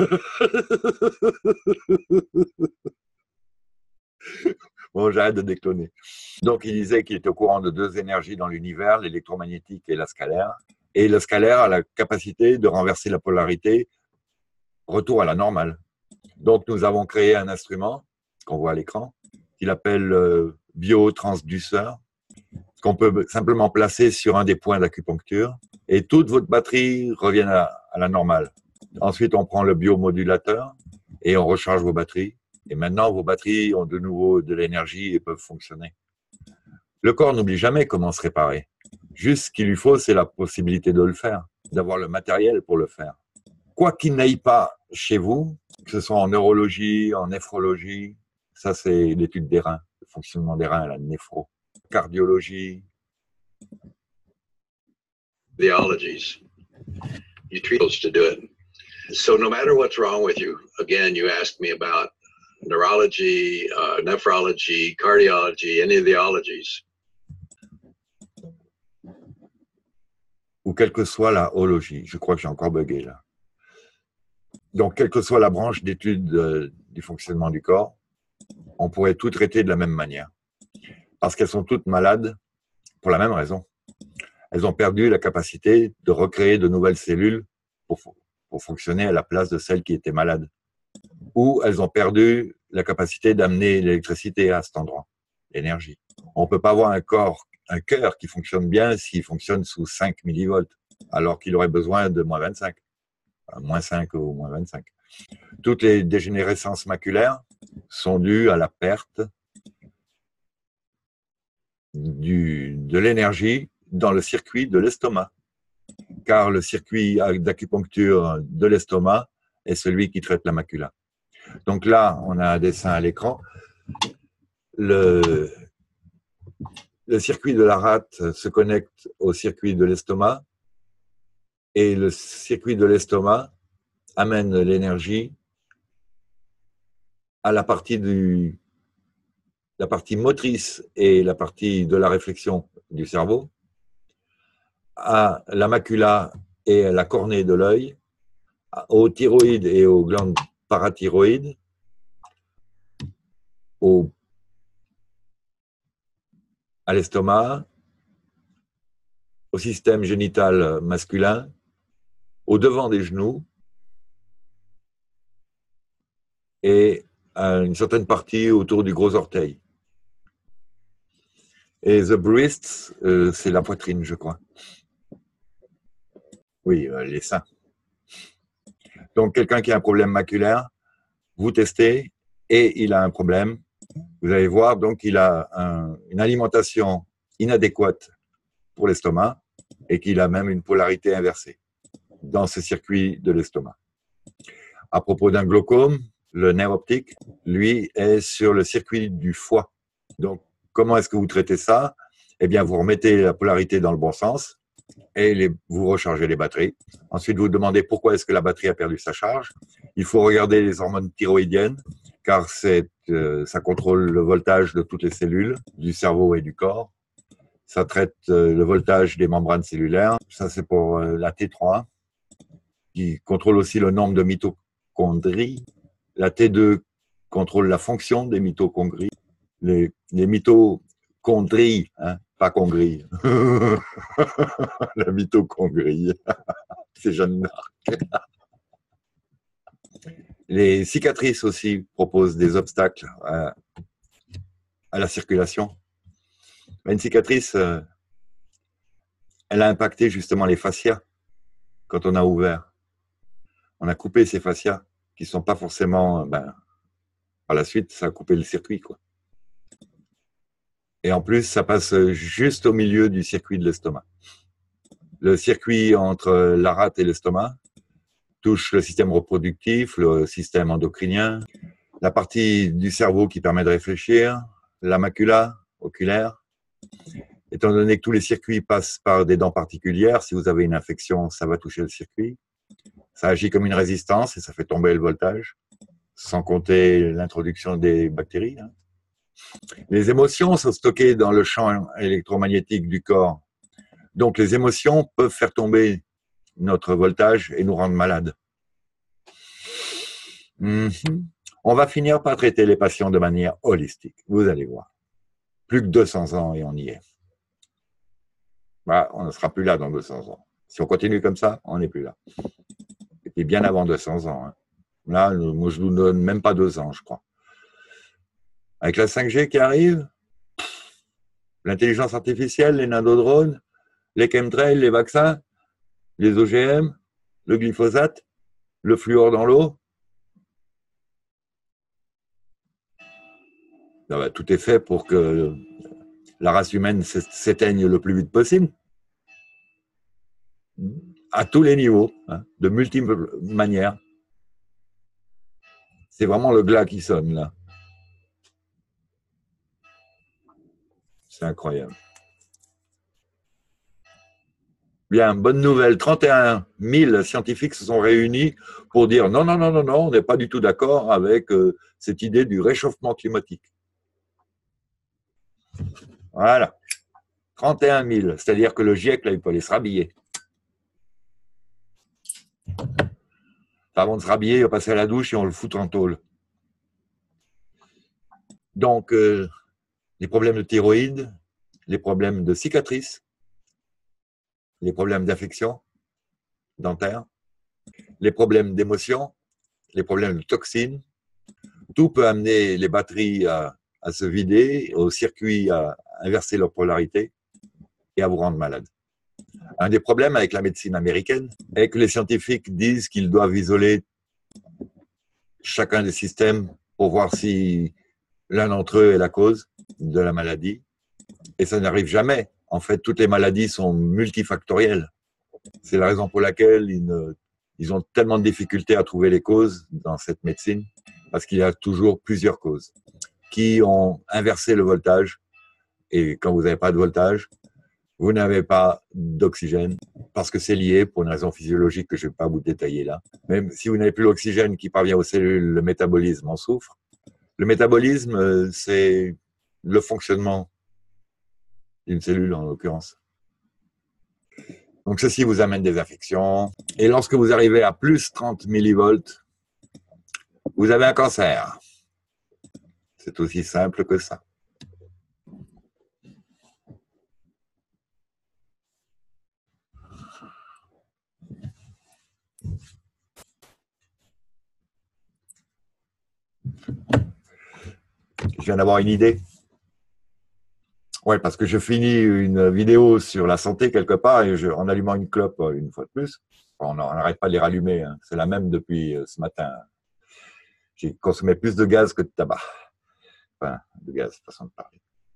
[SPEAKER 1] Bon, j'arrête de décloner. Donc, il disait qu'il était au courant de deux énergies dans l'univers, l'électromagnétique et la scalaire. Et le scalaire a la capacité de renverser la polarité, retour à la normale. Donc, nous avons créé un instrument qu'on voit à l'écran, qu'il appelle euh, biotransduceur, qu'on peut simplement placer sur un des points d'acupuncture et toute votre batterie revient à, à la normale. Ensuite, on prend le biomodulateur et on recharge vos batteries. Et maintenant, vos batteries ont de nouveau de l'énergie et peuvent fonctionner. Le corps n'oublie jamais comment se réparer. Juste ce qu'il lui faut, c'est la possibilité de le faire, d'avoir le matériel pour le faire. Quoi qu'il n'aille pas chez vous, que ce soit en neurologie, en néphrologie, ça c'est l'étude des reins, le fonctionnement des reins, la néphro, cardiologie.
[SPEAKER 2] Theologies. You treat those to do it. So no matter what's wrong with you, again, you asked me about neurology, uh, nephrology, cardiology, any of the ologies.
[SPEAKER 1] Ou quelle que soit la hologie. Je crois que j'ai encore bugué là. Donc, quelle que soit la branche d'étude euh, du fonctionnement du corps, on pourrait tout traiter de la même manière. Parce qu'elles sont toutes malades pour la même raison. Elles ont perdu la capacité de recréer de nouvelles cellules pour, pour fonctionner à la place de celles qui étaient malades. Ou elles ont perdu la capacité d'amener l'électricité à cet endroit, l'énergie. On ne peut pas avoir un corps, un cœur qui fonctionne bien s'il fonctionne sous cinq millivolts, alors qu'il aurait besoin de moins vingt-cinq, moins cinq ou moins vingt-cinq. Toutes les dégénérescences maculaires sont dues à la perte du, de l'énergie dans le circuit de l'estomac. Car le circuit d'acupuncture de l'estomac est celui qui traite la macula. Donc là, on a un dessin à l'écran. Le, le circuit de la rate se connecte au circuit de l'estomac et le circuit de l'estomac amène l'énergie à la partie, du, la partie motrice et la partie de la réflexion du cerveau, à la macula et à la cornée de l'œil, au thyroïde et aux glandes parathyroïdes, au, à l'estomac, au système génital masculin, au devant des genoux et à une certaine partie autour du gros orteil. Et the breasts, euh, c'est la poitrine, je crois. Oui, euh, les seins. Donc, quelqu'un qui a un problème maculaire, vous testez et il a un problème. Vous allez voir, donc, il a un, une alimentation inadéquate pour l'estomac et qu'il a même une polarité inversée dans ce circuit de l'estomac. À propos d'un glaucome, le nerf optique, lui, est sur le circuit du foie. Donc, comment est-ce que vous traitez ça? Eh bien, vous remettez la polarité dans le bon sens et les, vous rechargez les batteries. Ensuite, vous demandez pourquoi est-ce que la batterie a perdu sa charge. Il faut regarder les hormones thyroïdiennes, car c'est, euh, ça contrôle le voltage de toutes les cellules du cerveau et du corps. Ça traite euh, le voltage des membranes cellulaires. Ça, c'est pour euh, la T trois, qui contrôle aussi le nombre de mitochondries. La T deux contrôle la fonction des mitochondries. Les, les mitochondries, hein, pas congries. La mitochondrie. C'est Jeanne d'Arc. Les cicatrices aussi proposent des obstacles à, à la circulation. Une cicatrice, euh, elle a impacté justement les fascias quand on a ouvert. On a coupé ces fascias qui ne sont pas forcément, ben, par la suite, ça a coupé le circuit, quoi. Et en plus, ça passe juste au milieu du circuit de l'estomac. Le circuit entre la rate et l'estomac touche le système reproductif, le système endocrinien, la partie du cerveau qui permet de réfléchir, la macula oculaire. Étant donné que tous les circuits passent par des dents particulières, si vous avez une infection, ça va toucher le circuit. Ça agit comme une résistance et ça fait tomber le voltage, sans compter l'introduction des bactéries. Les émotions sont stockées dans le champ électromagnétique du corps. Donc les émotions peuvent faire tomber notre voltage et nous rendre malades. Mm-hmm. On va finir par traiter les patients de manière holistique. Vous allez voir. Plus que deux cents ans et on y est. Bah, on ne sera plus là dans deux cents ans. Si on continue comme ça, on n'est plus là. C'était bien avant deux cents ans. Hein. Là, moi, je ne vous donne même pas deux ans, je crois. Avec la cinq G qui arrive, l'intelligence artificielle, les nanodrones, les chemtrails, les vaccins, les O G M, le glyphosate, le fluor dans l'eau. Tout est fait pour que la race humaine s'éteigne le plus vite possible. À tous les niveaux, hein, de multiples manières. C'est vraiment le glas qui sonne, là. C'est incroyable. Bien, bonne nouvelle, trente et un mille scientifiques se sont réunis pour dire non, non, non, non, non, on n'est pas du tout d'accord avec euh, cette idée du réchauffement climatique. Voilà, trente et un mille, c'est-à-dire que le GIEC, là, il peut aller se rhabiller. Avant de se rhabiller, il va passer à la douche et on le fout en tôle. Donc, euh, les problèmes de thyroïde, les problèmes de cicatrices, les problèmes d'infection dentaire, les problèmes d'émotion, les problèmes de toxines, tout peut amener les batteries à, à se vider, au circuit à inverser leur polarité et à vous rendre malade. Un des problèmes avec la médecine américaine est que les scientifiques disent qu'ils doivent isoler chacun des systèmes pour voir si l'un d'entre eux est la cause de la maladie. Et ça n'arrive jamais. En fait, toutes les maladies sont multifactorielles. C'est la raison pour laquelle ils, ne, ils ont tellement de difficultés à trouver les causes dans cette médecine, parce qu'il y a toujours plusieurs causes qui ont inversé le voltage. Et quand vous n'avez pas de voltage, vous n'avez pas d'oxygène, parce que c'est lié pour une raison physiologique que je ne vais pas vous détailler là. Même si vous n'avez plus l'oxygène qui parvient aux cellules, le métabolisme en souffre. Le métabolisme, c'est le fonctionnement d'une cellule en l'occurrence. Donc, ceci vous amène des affections. Et lorsque vous arrivez à plus trente millivolts, vous avez un cancer. C'est aussi simple que ça. Je viens d'avoir une idée. Ouais, parce que je finis une vidéo sur la santé quelque part et je, en allumant une clope une fois de plus. On n'arrête pas de les rallumer. Hein. C'est la même depuis ce matin. J'ai consommé plus de gaz que de tabac. Enfin, de gaz, façon de parler.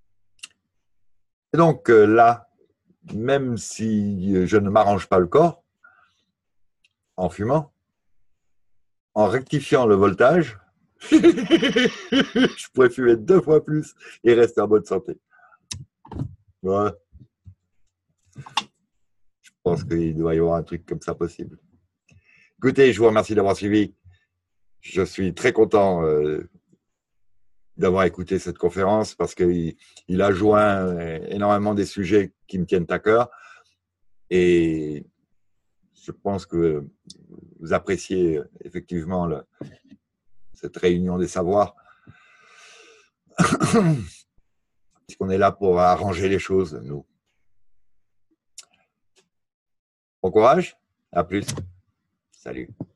[SPEAKER 1] Et donc là, même si je ne m'arrange pas le corps, en fumant, en rectifiant le voltage, je pourrais fumer deux fois plus et rester en bonne santé. Ouais. Je pense qu'il doit y avoir un truc comme ça possible. Écoutez, je vous remercie d'avoir suivi. Je suis très content euh, d'avoir écouté cette conférence parce qu'il il a joint énormément des sujets qui me tiennent à cœur et je pense que vous appréciez effectivement le, cette réunion des savoirs. Puisqu'on est là pour arranger les choses, nous. Bon courage, à plus. Salut.